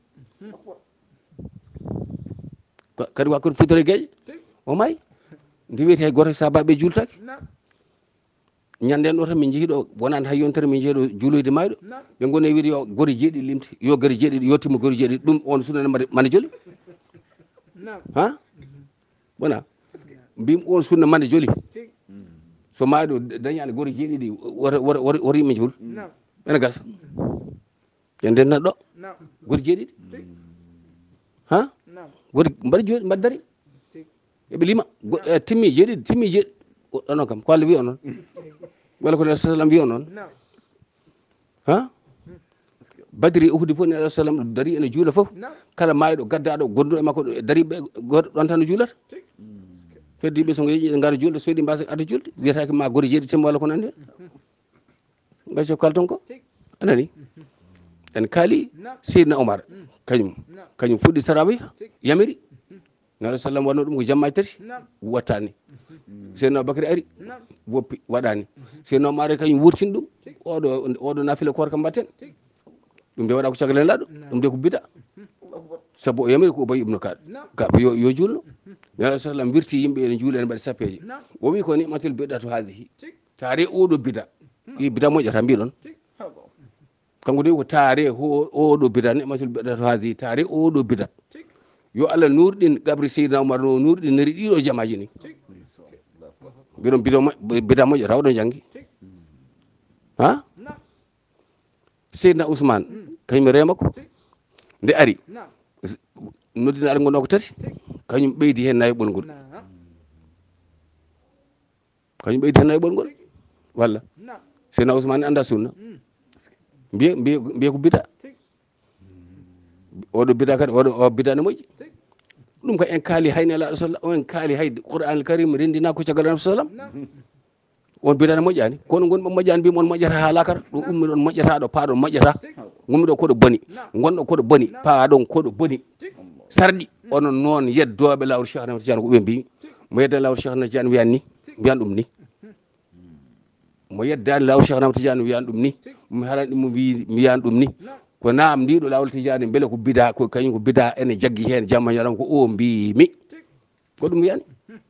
kadi wakkude futore gueƴe o maayi nde wiyete hay goto sabaɓe jultaki ñanden ɗo tan min jeehi ɗo wonani hay yontere min jeehi ɗo juuloyde mayɗo ɓe goni e wiide yo gori jeeɗiɗi limte yo gori jeeɗiɗi yo timmo gori jeeɗiɗi ɗum on sunana mane joli ha wona mbimi on sunna mane joli so mayɗo dañani gori jeeɗiɗi woto yimɓe juul ene gasa ñanden nan ɗo gori jeeɗiɗi ha wodi mbaɗa jooɗi mbaɗa dari eɓe lima timmi jeeɗiɗi timmi jeeɗi onon kam ko Allah wi o noon walla ko Rasul sallam wi o noon ha badiri uhudi fof ne alah sallam dari ene juula fof kala mayɗo gaddaɗo gonduɗo e makko dariɓe goto ɗon tan no juulata heddiɓe so yeeƴi gara julde so yiiɗi mbasa arde julde wiyatake ma gori jeeɗi timma walla ko nandi hen gacce ko kalton ko anani en kaali Seydina Omar kañum kañum fuɗɗi tarawih yamiri nabi sallam wanno ɗum ko jammaji tati wattani Seydina Aboubacry ari woppi waɗani Seydina Omar ari kañum wurtini ɗum oɗo oɗo nafila koor kam mbatten ɗum de waɗa ko caggal hen laaɗo ɗum de ko bida saabu o yamiri ko Ubay ibn Ka'b Ka'b yo yo julno nabi sallam wirti yimɓe ene juula ene mbaɗi sappeje o wi ko ni'matul bid'atu hadihi taare oɗo bida i bida moƴƴata mbiɗon kanko de ko taare oɗo bida ni'matul bid'atu hadihi taare oɗo bida yo Allah nurɗin gabri Seydina Omar no nurɗiniri ɗiɗo jamaji ni mbiɗon bida bida moƴƴata oɗon janggi ha Seydina Ousmane kañum rema ko nde ari noddina ari gonɗo ko tati kañum ɓeydi hen nayi ɓolgol kañum ɓeydi hen nayi ɓolgol walla Seydina Ousmane anda sunna mbiye mbiye mbiye ko bida oɗo bida kadi oɗo o bida ne moƴƴi ɗum ko en kaali hayne laaɗo sallam en kaali hayde Qur'an al karim rendina ko caggal nabi sallam on bida ne moƴƴani kono gonɓe moƴƴani mbima on moƴƴata ha lakara ɗum ummi ɗon moƴƴata ɗo paaɗon moƴƴata gummi ɗo koɗo boni gonɗo koɗo boni paaɗon koɗo boni sarɗi onon noon yeddoɓe lawol Cheikh Ahmed Tidiane ko ɓe mbimi mo yeddani lawol Cheikh Ahmed Tidiane wiyan ni mbiyan ɗum ni mo yeddani lawol Cheikh Ahmed Tidiane wiyan ɗum ni mi halani mo wi wiyan ɗum ni ko naam ndiɗo lawol Tidiane beele ko bida ko kañum ko bida ene jaggi hen jamma ñalam ko o mbimi ko ɗum wiyani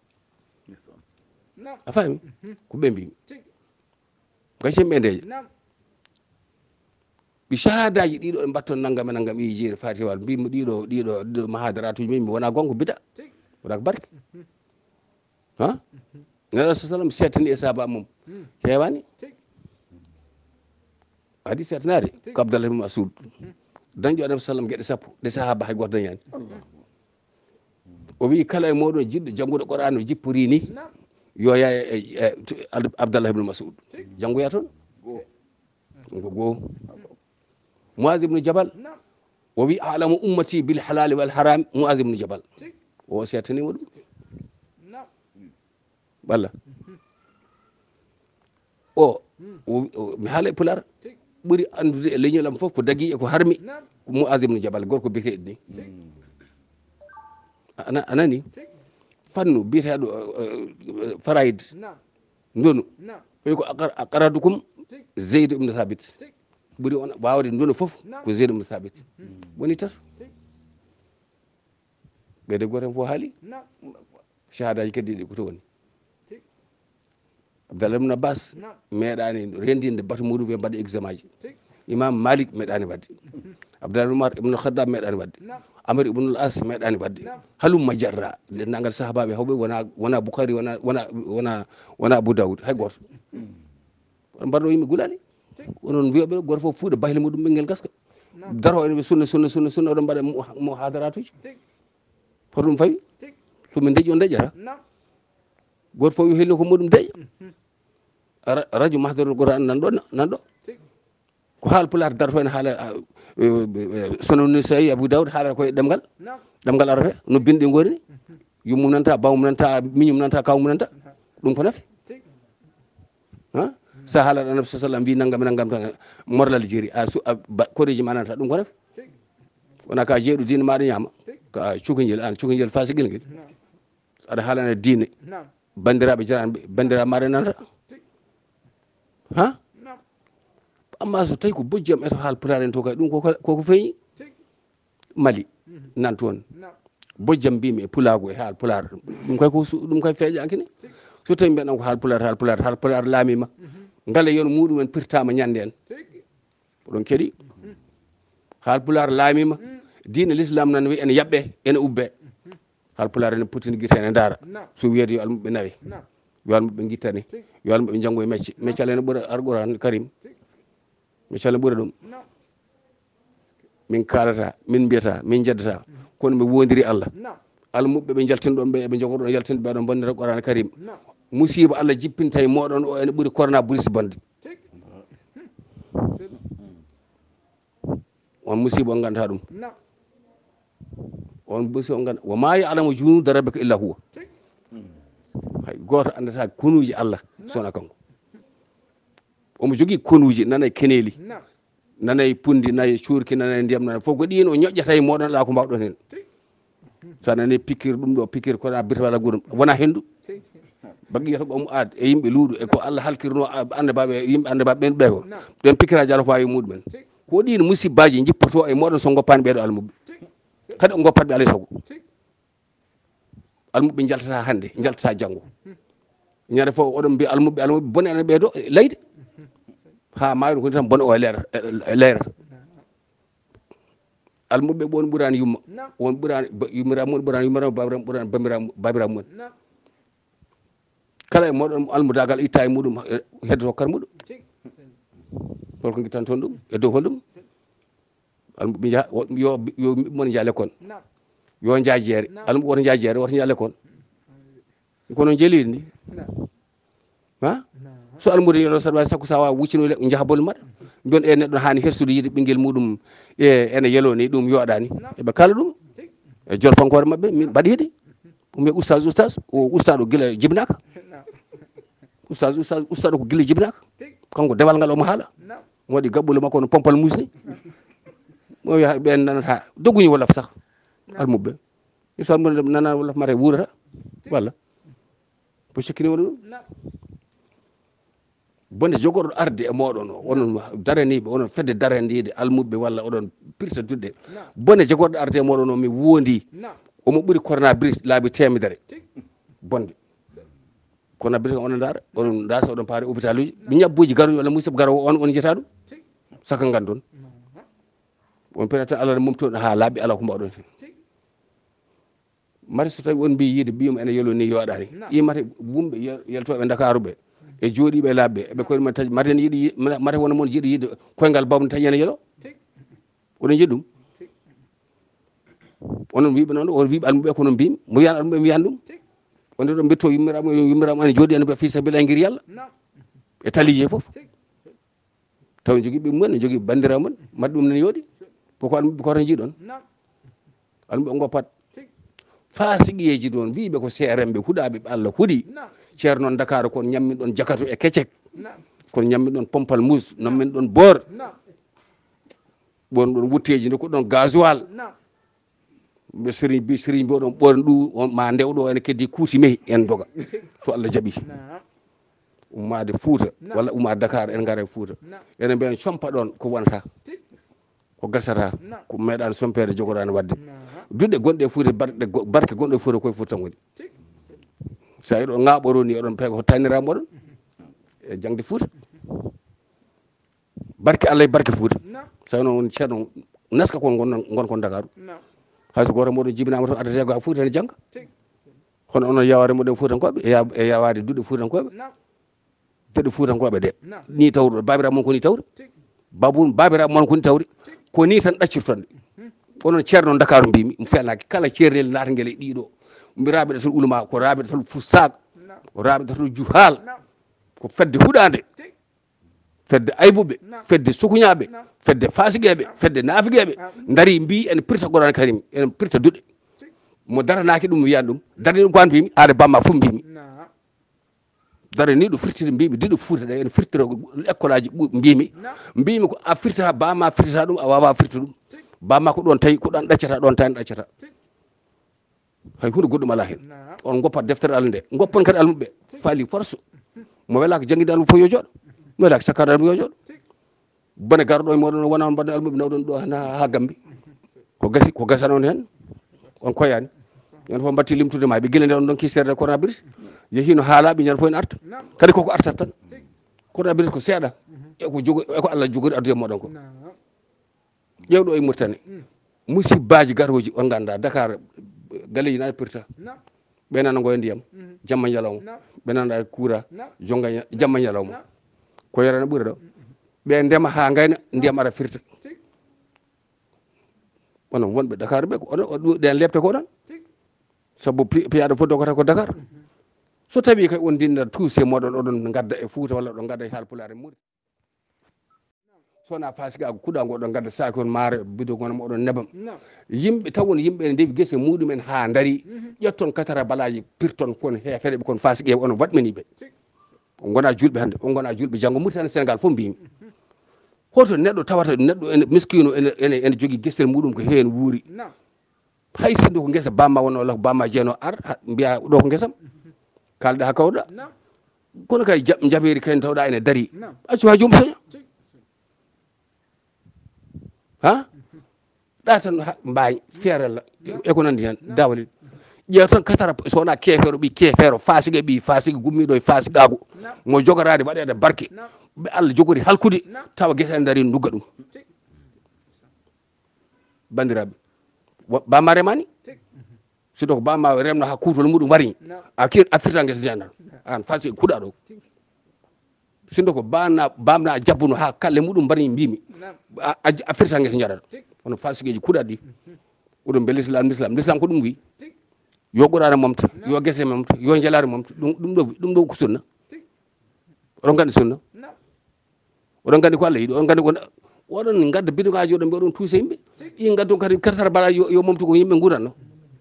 a faami ko ɓe mbimi gaccen ɓe ndeje ɓi shahadaji ɗiɗo ɓe mbatton naggam e naggam i jeeri fatiwal mbimo ɗiɗo ɗiɗo ɗiɗo mahadaratuji min mi wona gonga bida wona ko barke ha nana sa sallam settani e sahaba mum hewani adi settanade ko Abdallah ibn Mas'ud dañƴo anabi sallam gueɗe sappo ɗe sahaba hay goto dañani o wi kala e moɗon jiɗɗo jannguɗo qur'an no jippori ni yo ya e abdallah ibn mas'ud janngoya toon ko goo muaz ibn jabal o wi alamu ummati bil halali wal haram muaz ibn jabal o setanima ɗum walla o mi haala e pular ɓuri andude e leñol am fof ko dagui e ko harmi ko muaz ibn jabal gorko biyeteɗo ni ana anani fannu biyeteɗo farayid ndonu ɓoy ko aqradukum zeyd ibn thabit ɓuri on wawde ndonu fof ko zeyd ibn thabit woni tato ɓeyde goten fof haali shahadaji kadi ɗi ko to woni abdallah ibn abbas meeɗani rendinde batu muɗum ɓe mbaɗa examen ji imam malik meeɗani wadde abdallah ibn umar ibn khaddam meeɗani wadde amr ibn al as meeɗani wadde halumma jarra dendagal sahabaɓe hawɓe wona wona boukhari wona wona wona wona abou daoud hay goto on mbaɗo yimɓe gulali onon wiyaɓe goto fof fuuɗa bahle muɗum ɓenguel gaska daro ene sunna sunna sunna sunna oɗon mbaɗa mo hadaratuji hoto ɗum fawi somin deeƴi on deeƴata goto fof yo helli ko muɗum deeƴa radio mahdarul qur'an nanɗo nanɗo ko haal pulaar darto ene haala sono ni sayi abou daoud haalata koye ɗemgal ɗemgal arabe no binɗi goni ni yummum nanta bawmum nanta miñum nanta kawmum nanta ɗum ko nafi ha sa haalat annabi sa sallam wi naggam naggam tan morlal jeeri a koreji ma nanta ɗum ko nafi wona ka jeeɗu diine maɗa ñaama ka cukojel an cukojel fasigel ngel aɗa haalana diine bandiraɓe jarani bandiraɓe maɗa nanta ha amma so tawi ko bojjam eto haal pulaar en to kay ɗum koko feeñi mali nan toon bojjam mbimi e pulago e haal pulaar ɗum kay ko ɗum kay feeƴankine so tawi mbiɗan ko haal pulaar haal pulaar haal pulaar laamima ngala yon muɗumen pirtama ñande en oɗon keeɗi haal pulaar laamima diine l'islam nan wi ene yaɓɓe ene ubbe haal pulaar ene potini guite ene daara so wiyede yo almuɓe nawe yo almuɓe guittane yo almuɓe janggo e mecce meccal ene ɓuura alquran karim meccal ene ɓuura ɗum min kalata min mbiyata min jeddata kono mi wondiri allah almuɓe ɓe jaltinɗon ɓe eɓe jogoɗon jaltinde ɓeɗon bonnira qur'an karim musiba allah jippinta e moɗon o ene ɓuuri corona buris bonde on musiba on ganda ɗum on musiba on ganda wa ma ya'lamu junuda rabbika illa huwa hay goto andata konuji allah sona kanko omo jogui konuji nana e keneli nana e pundi nana e cuurki nana e ndiyam nana fof ko ɗin o ñoƴƴata e moɗon ala ko mbawɗon hen sa nani pikkir ɗum ɗo pikkir kona bita wala guɗum wona hendu baggiyata ko omo aad e yimɓe luuɗo e ko allah halkirno andebaɓe yimɓe andebaɓe ɓen ɓe ko ɗen pikkiraji ala ko wawi muɗumen ko ɗin musibbaji jippoto e moɗon so goppani ɓeɗo almuɓe kadi o goppatɓe alay saago almuɓe jaltata hande jaltata janggo ñande fof oɗon mbiya almuɓe almuɓe bone ene ɓeeɗo layde ha mayro koni tan bone o e leera e leerata almuɓe ɓon ɓuurani yumma won ɓuurani yummiraɓe mumen ɓuurani yummiraɓe babiraɓe ɓuurani babiraɓe babiraɓe mumen kala e moɗon almudagal itta e muɗum heddoto kar muɗum holko guittan toon ɗum e dow holɗum almuɓe jaa yo yo mon jaa l'école yo jaa jeere almuɓe woto jaa jeere woto jaa l'école kono jeelide ni ha so almude yono saɗa wawi sakko sa wawi wuccinoyle jaaha bolle maɗa mbiyon e neɗɗo hani hersude yiide ɓinguel muɗum e ene yelo ni ɗum yoɗani eɓe kala ɗum e jolfankore mabɓe min mbaɗiɗe ɗum e oustage oustage o oustade o guila jibinaka oustage oustage oustade ko guila jibinaka kanko dewal ngal omo haala mo waɗi gaɓɓule makko no pompal musni mo wiya ɓen nanata dogguñi wolof sakh almuɓe so almude nana wolof mata wuurata walla ko sikkini woni ɗum bonde jogorɗo arde e moɗon o onon daraniɓe onon fedde darandide almuɓe walla oɗon pirta dudde bonde jogorɗo arde e moɗon o mi wondi omo ɓuuri corona bris laabi temedere bonde corona bris onon daara onon dasa oɗon paari hôpital uji mi ñabbuji garoji walla musiba garowo on on jeta ɗum saka gandon on penata allah ne mumtoɗo ha laaɓi ala ko mbawɗon hen mari so tawi on mbi yiide ɓiyum ene yelo ni yoɗani imate wumɓe yaltoɓe dakaru ɓe e jooɗiɓe e laaɓɓe eɓe koye men taji mate ne yiiɗi mate wona moon jiiɗi yiide koyngal bawde tañi ene yelo oɗon jiiɗi ɗum onon wiɓe noon o wiɓe almuɓe kono mbimi mo wiyan almuɓe mi wiyan ɗum onde ɗo mbitto yimmirama yimmirama ene jooɗi ene ɓe fii sabila guiri yallah e taliji foof taw jogui ɓe mumen ne jogui bandiraɓe mumen mbaɗi ɗum nene yooɗi koko almuɓe koto jiiɗon almuɓe goppat fasigueji ɗon wiɓe ko seremɓe huuɗaɓe ɓe Allah huuɗi ceerno noon Dakar kon ñammin ɗon jakato e keccek kono ñammin ɗon pompal mus ñammin ɗon boor ɓon ɗon wutteji nde ko ɗon gasoil ɓe sérigne bi sérigne mbi oɗon ɓoren ɗu ma ndewɗo ene keddi kuuti meyi en doga so Allah jaaɓi ummade Fouta walla ummade Dakar en gara e Fouta enen mbiyen compa ɗon ko wonata ko gasata ko meeɗano sompede jogoɗani wadde duɗe gonɗe e Fouta barɗe barke gonɗe e Fouta koye Fouta tan woni sa yiɗo ŋaɓoro ni oɗon peega ko taniraɓe moɗon e jangde Fouta barke Allah e barke Fouta tawi noon woni ceerno naska kon gonnon gonkon Dakar hayso goto moɗon jibinama to addate ko ha Fouta ne jangga hono onon yaware moɗon Foutankoɓe e yawade duɗe Foutankoɓe deɗe Foutankoɓe de ni tawruɗo babiraɓe mon koni tawri babum babiraɓe mon koni tawri ko ni tan ɗaccirtonde onon ceerno Dakar mbimi mi felnaki kala ceernel natguel e ɗiɗo mbi raɓeɗe tan ulama ko raɓeɗe tan fussak ko raɓeɗe tan juhal ko fedde huɗande fedde aybuɓe fedde sukuñaɓe fedde fasigueɓe fedde nafigueɓe daari mbi ene pirta Qur'an Karim ene pirta duɗe mo daranaki ɗum mi wiyan ɗum darde ɗum ko an mbimi aade bamma fof mbimi dara ni ɗo firtide mbimi diɗo Fouta ɗe ene firtira école aji mbimi mbimi ko a firtata bamma firtata ɗum a wawa firta ɗum bamma ko ɗon tawi ko ɗon ɗaccata ɗon tani ɗaccata hay hunde goɗɗum ala hen on goppat deftere Allah nde goppon kadi almuɓe faali force mo welaka jangguide almuɓe fof yo jooɗo mo welaka sakkade almuɓe yo jooɗo bone garɗo e moɗon wona on mbaɗe almuɓe nawɗon ɗo ha Gambi ko gasi ko gasano on hen on koyani yon fof mbatti limtude ma ɓe guila nde on ɗon kisserde coronavirus yehino haalaɓe ñande fof en arta kadi koko artat tan coronavirus ko seeɗa eko jogo eko Allah jogori addude moɗon ko ƴewɗo e Mauritanie musibbaji garoji on ganda Dakar galeji nane pirta ɓe nana goye ndiyam jamma ñalawma ɓe nana e kuura jonga jamma ñalawma ko yarana ɓuura ɗo ɓe ndema ha gayna ndiyam ara firta onon wonɓe Dakar ɓe ko ɗen lebte ko ɗon saabu piyaɗo fof dogata ko Dakar so tawi kay on dinda tuuse moɗon oɗon gadda e Fouta walla oɗon gadda e Halpulare muri sowona fasigago kuuɗago oɗon gadda saki on maaro bido gono moɗon nebam yimɓe tawon yimɓe ne ndewi guese muɗumen ha daari ƴetton katara balaji pirton kon hefeɗeɓe kon fasigueɓe onon waɗmaniɓe on gona julɓe hande on gona julɓe janggo Mauritanie Sénégal fof mbimi hoto neɗɗo tawata neɗɗo ene miskino ene ene ene jogui guesel muɗum ko hen wuuri hay sinde ko guesa bamma wonno walla ko bamma jeeno ar mbiya ɗo ko guesam kalɗa ha kawɗa kono kay jaɓeri kayen tawɗa ene daari accu ha jomum soña ha ɗa tan mbañ feerella eko nandi hen dawli ƴeew tan katara sowona kefeero ɓi kefeero fasigue ɓi fasigue gummiɗo e fasigagu mo jogorade waɗede barke ɓe Allah jogori halkude tawa guesa en daari dugga ɗum bandiraɓe bamma remani sido ko bamma remno ha kuutol muɗum wari a kir a firta guesa jandar an fasigue kuuɗa ɗo sindo ko bamna bamna jabbuno ha kalle muɗum mbari mbimi a firta guesa jaɗata hono fasigueji kuuɗa ɗi oɗon beele l'islam l'islam l'islam ko ɗum wi yo qur'ana momta yo guese momta yo jalare momta ɗum ɗum ɗo ɗum ɗo ko sunna oɗon gandi sunna oɗon gandi ko Allah yiɗi oɗon gandi ko oɗon gadda bidogaji oɗon mbi oɗon tuuse yimɓe ɗi gaddon kadi kartara bala yo momtu ko yimɓe guuranno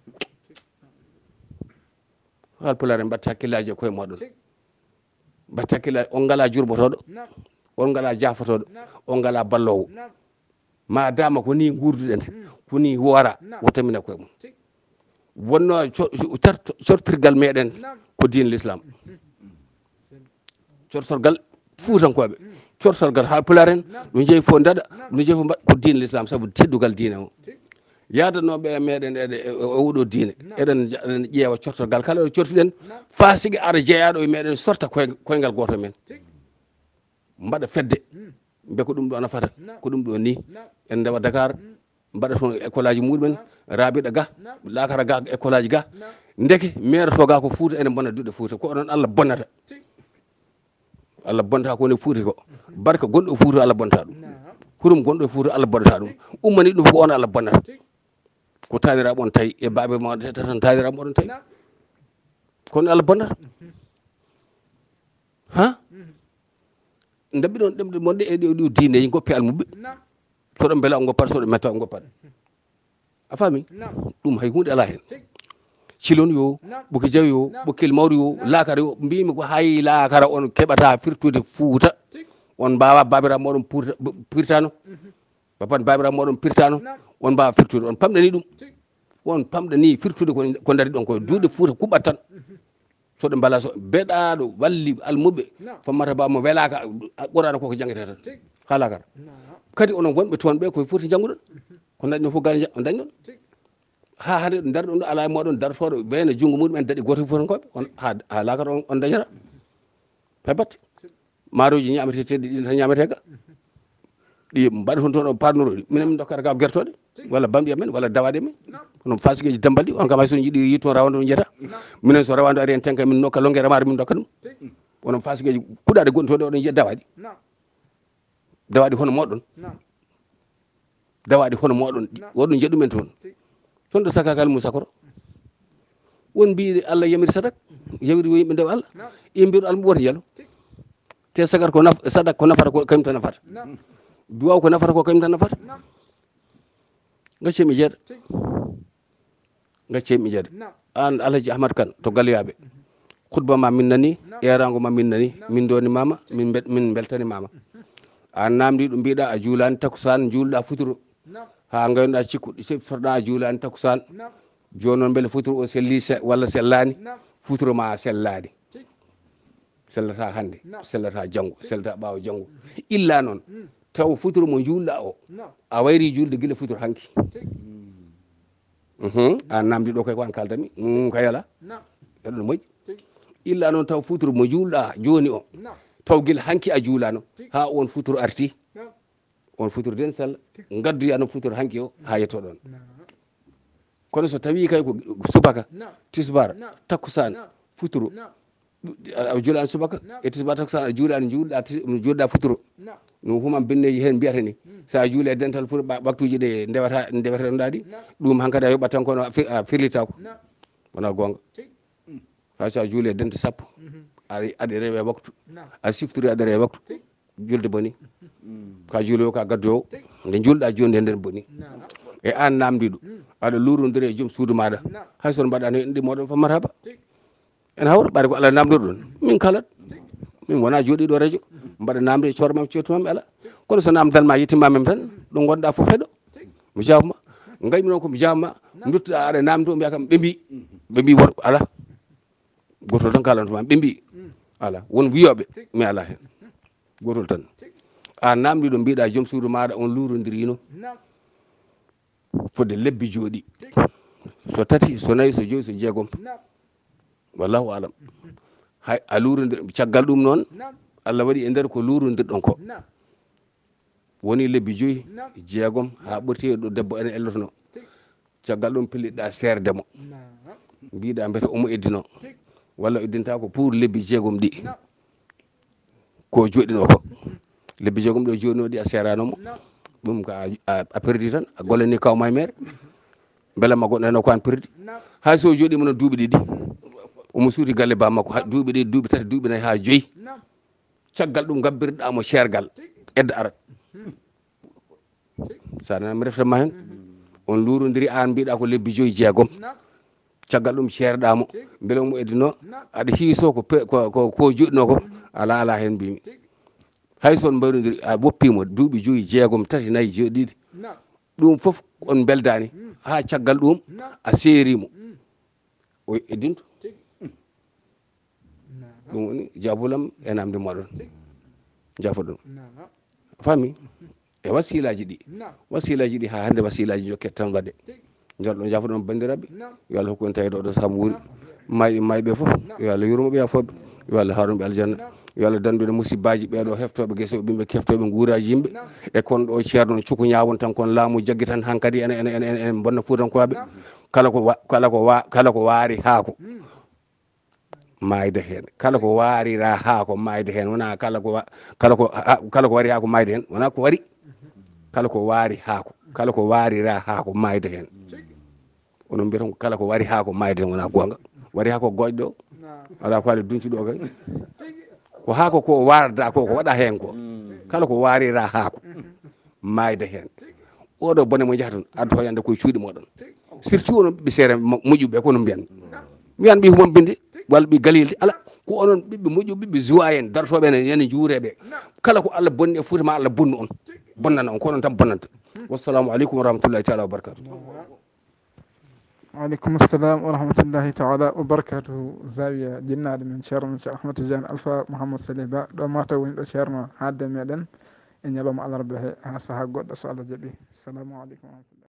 Halpulare mbatti hakkillaji e koye moɗon mbatti hakkillaji on ngala jurbotoɗo on ngala jafotoɗo on ngala ballowo ma dama ko ni gurduɗen ko ni woora wotamina koye mum wonno cortirgal meɗen ko diine l'islam cortorgal Foutankoɓe cortorgal Halpulare en ɗo jeeyi fof daɗa ɗo jeeyi fof mbaɗa ko diine l'islam saabu teddugal diine o yadanoɓe meɗen eɗe oɗo diine eɗen eɗen ƴeewa cortorgal kala ɗo cortuɗen fasigue ara jeeyaɗo e meɗen sorta koyngal goto men mbaɗa fedde mbe ko ɗum ɗo nafata ko ɗum ɗo ni en ndewa Dakar mbaɗa toon école aji muɗumen raabiɗa ga lakara ga école aji ga ndeke maire to ga ko Fouta ene bonna duɗe Fouta ko onon Allah bonnata Allah bonnata ko woni Fouta ko barka gonɗo Fouta Allah bonnata ɗum hurum gonɗo e Fouta Allah bonnata ɗum ummani ɗum ko on Allah bonnata ko taniraɓe on tawi e baɓe ma tan taniraɓe moɗon tawi kono Allah bonnata ha dabbi ɗon ɗemɗe monɗe e ɗo diine goppi almuɓe soɗo beela o goppat soɗo metta o goppat a faami ɗum hay hunde ala hen cilon yo ɓoki jawi yo ɓokkil mawɗo yo laakara yo mbimi ko hay laakara on keɓata firtude Fuuta on mbawa babiraɓe moɗon pirtano bapat babiraɓe moɗon pirtano on mbawa firtude on pamɗani ɗum on pamɗani firtude ko daari ɗon ko duuɗe Fuuta kuɓat tan soɗo mbala so beɗaɗo walli almuɓe fammata ba mo welaka ɓurano koko jangete tan ha laakara kadi onon wonɓe toon ɓe koye Fuuta jangguɗon ko dañɗon fof gal on dañɗon ha hande ɗo darɗon ɗo ala e moɗon dartoɗo wayno junggo muɗumen daɗi goto fotankoɓe on ha laakara on dañata hay batte maaroji ñameteteɗi ɗin tan ñameteka ɗi mbaɗa toon toon o parnoroɗi minen min dokkata kam guertoɗe walla bamɗi amen walla dawaɗi amen kono fasigueji dambalɗi on kam hay son jiiɗi yi toon rawande on jiyata minen so rawande ari hen tenka min nokka longue remade min dokka ɗum onon fasigueji kuuɗaɗe gonɗi toon ɗe oɗon jiiya dawaɗi dawaɗi hono moɗon dawaɗi hono moɗon woɗon jiiya ɗumen toon toon ɗo sakakal mum sakoro won mbiɗe Allah yamiri sadak yamiri yo yimɓe ndewa Allah ɓe mbiɗo almu woto yalo te sagar ko sadak ko nafata ko kañum tan nafata duwaw ko nafata ko kañum tan nafata gaccemi jeeɗa gaccemi jeeɗa an Alhaji Ahmad Kane to Galliyaɓe khutba ma min nani erago ma min nani min donimama min min beltanimama an namdi ɗo mbiɗa a juulani takusan juulɗa futuro ha gaynoɗa cikku siftorɗa a juulani takusan joni noon beele futuro o selli walla sellani futuro ma sellani sellata hande sellata janggo sellata ɓawo janggo illa noon taw futuro mo juulɗa o a wayri julde guila futuro hanki an namdi ɗo kay ko an kaldami kayala eɗon moƴƴi illa noon taw futuro mo juulɗa joni o taw guila hanki a juulano ha on futuro arti on futuro den sella gadduyano futuro hanki o ha yetto ɗon kono so tawi kay ko subaka tisbar takkusan futuro a juulani subaka e tisbar takkusan a juulani juulɗa juulɗa futuro no human binneji hen mbiyata ni sa juuli e dental fuuro waktuji ɗe ndewata ndewata ɗum ɗaɗi ɗum hankkadi a yoɓat tan kono a firlitako wona gonga hay sa juuli e dente sappo aɗa rewe waktu a siftori aɗa rewe waktu julde boni ka juuli o ka gaddoyo nde julɗa joni nde nden boni e an namdiɗo aɗa lurodiri e joom suudu maɗa hay sono mbaɗano enɗi moɗon fammata ba en hawra ɓaade ko Allah namdori ɗon min kalat min wona joɗiɗo radio mbaɗa namde e cormam cettumam ala kono so namdal ma yettimamem tan ɗo gonɗa foof heɗo mi jawma gaymi noon komi jawma duttoɗa aɗa namdo mbiya kam ɓe mbi ɓe mbi woto ala gotol tan kalantuma ɓe mbi ala won wiyoɓe mi ala hen gotol tan a namdiɗo mbiɗa joom suudu maɗa on lurodirino fodde lebbi jooɗi so tati so nayyi so joyi so jeegom wallahu alam hay a lurodir caggal ɗum noon Allah waɗi e nder ko lurodirɗon ko woni lebbi joyi jeegom ha ɓurti ɗo debbo ene ellotono caggal ɗum pellitɗa serdemo mbiɗa mbete omo eddino walla eddinta ko pour lebbi jeegom ɗi ko joɗino ko lebbi jeegom ɗo joɗino ɗi a seranomo ɗum ko a perdi tan a gollani kawma e mere beela ma goɗɗo hen ko an perdi hay so joɗima no duuɓi ɗiɗi omo suuti galle bammakko duuɓi ɗiɗi duuɓi tati duuɓi nayyi ha joyyi caggal ɗum gabbirɗamo sergal edda arat sa nana mi reftama hen on lurodiri an mbiɗa ko lebbi joyyi jeegom caggal ɗum ceerɗamo beele omo eddino aɗa hiiso ko ko ko joɗɗino ko ala ala hen mbimi hay son mbarodiri a woppimo duuɓi joyyi jeegom tati nayyi joɗiɗi ɗum foof on beldani ha caggal ɗum a seerimo o eddinto ɗum woni jabulam e namde moɗon jafoɗon fami e wasilaji ɗi wasilaji ɗi ha hande wasilaji jokket tan waɗe jolɗon jafoɗon bandiraɓe yo Allah hokku en tawede oɗo saaha mo wuuri mayɓe mayɓe foof yo Allah yurmoɓe yafoɓe yo Allah hawranɓe aljanna yo Allah dandude musibbaji ɓeɗo heftoɓe gueso ɓimɓe keftoɓe guuraji yimɓe e kon ɗo ceerno cuko ñawon tan kon laamu jaggi tan hankkadi ene ene ene ene bonna fuutankoɓe kala ko kala ko wa kala ko waari haako mayde hen kala ko waarira haako mayde hen wona kala ko kala ko kala ko wari haako mayde hen wona ko wari kala ko waari haako kala ko waarira haako mayde hen onon mbiyata ko kala ko wari ha ko mayde wona gonga wari ha ko goƴɗo ala ko haali dunci ɗo kay ko haako ko warda ko ko waɗa hen ko kala ko warira haako mayde hen oɗo bone mo jaha toon addo to yande koye cuuɗi moɗon surtout onon ɓiɓɓe seere moƴƴuɓe ko no mbiyan mbiyan ɓi humon binde walla ɓi galilde ala ko onon ɓiɓɓe moƴƴuɓe ɓiɓɓe joie en dartoɓe en yani juureɓe kala ko Allah bonni e fuuta ma Allah bonnu on bonnana on ko onon tan bonnanta wassalamu aleykum wa rahmatullahi taala wa barakatuh. وعليكم السلام ورحمة الله تعالى وبركاته زاوية جناد من شيرno Cheikh Ahmed Tidiane Alpha Mouhammad Sali Ba ɗo mata woni ɗo ceerno hadde meɗen e ñalawma alarba he ha saaha goɗɗo so Allah jaaɓi. Assalamu aleykum wa rahmatullah.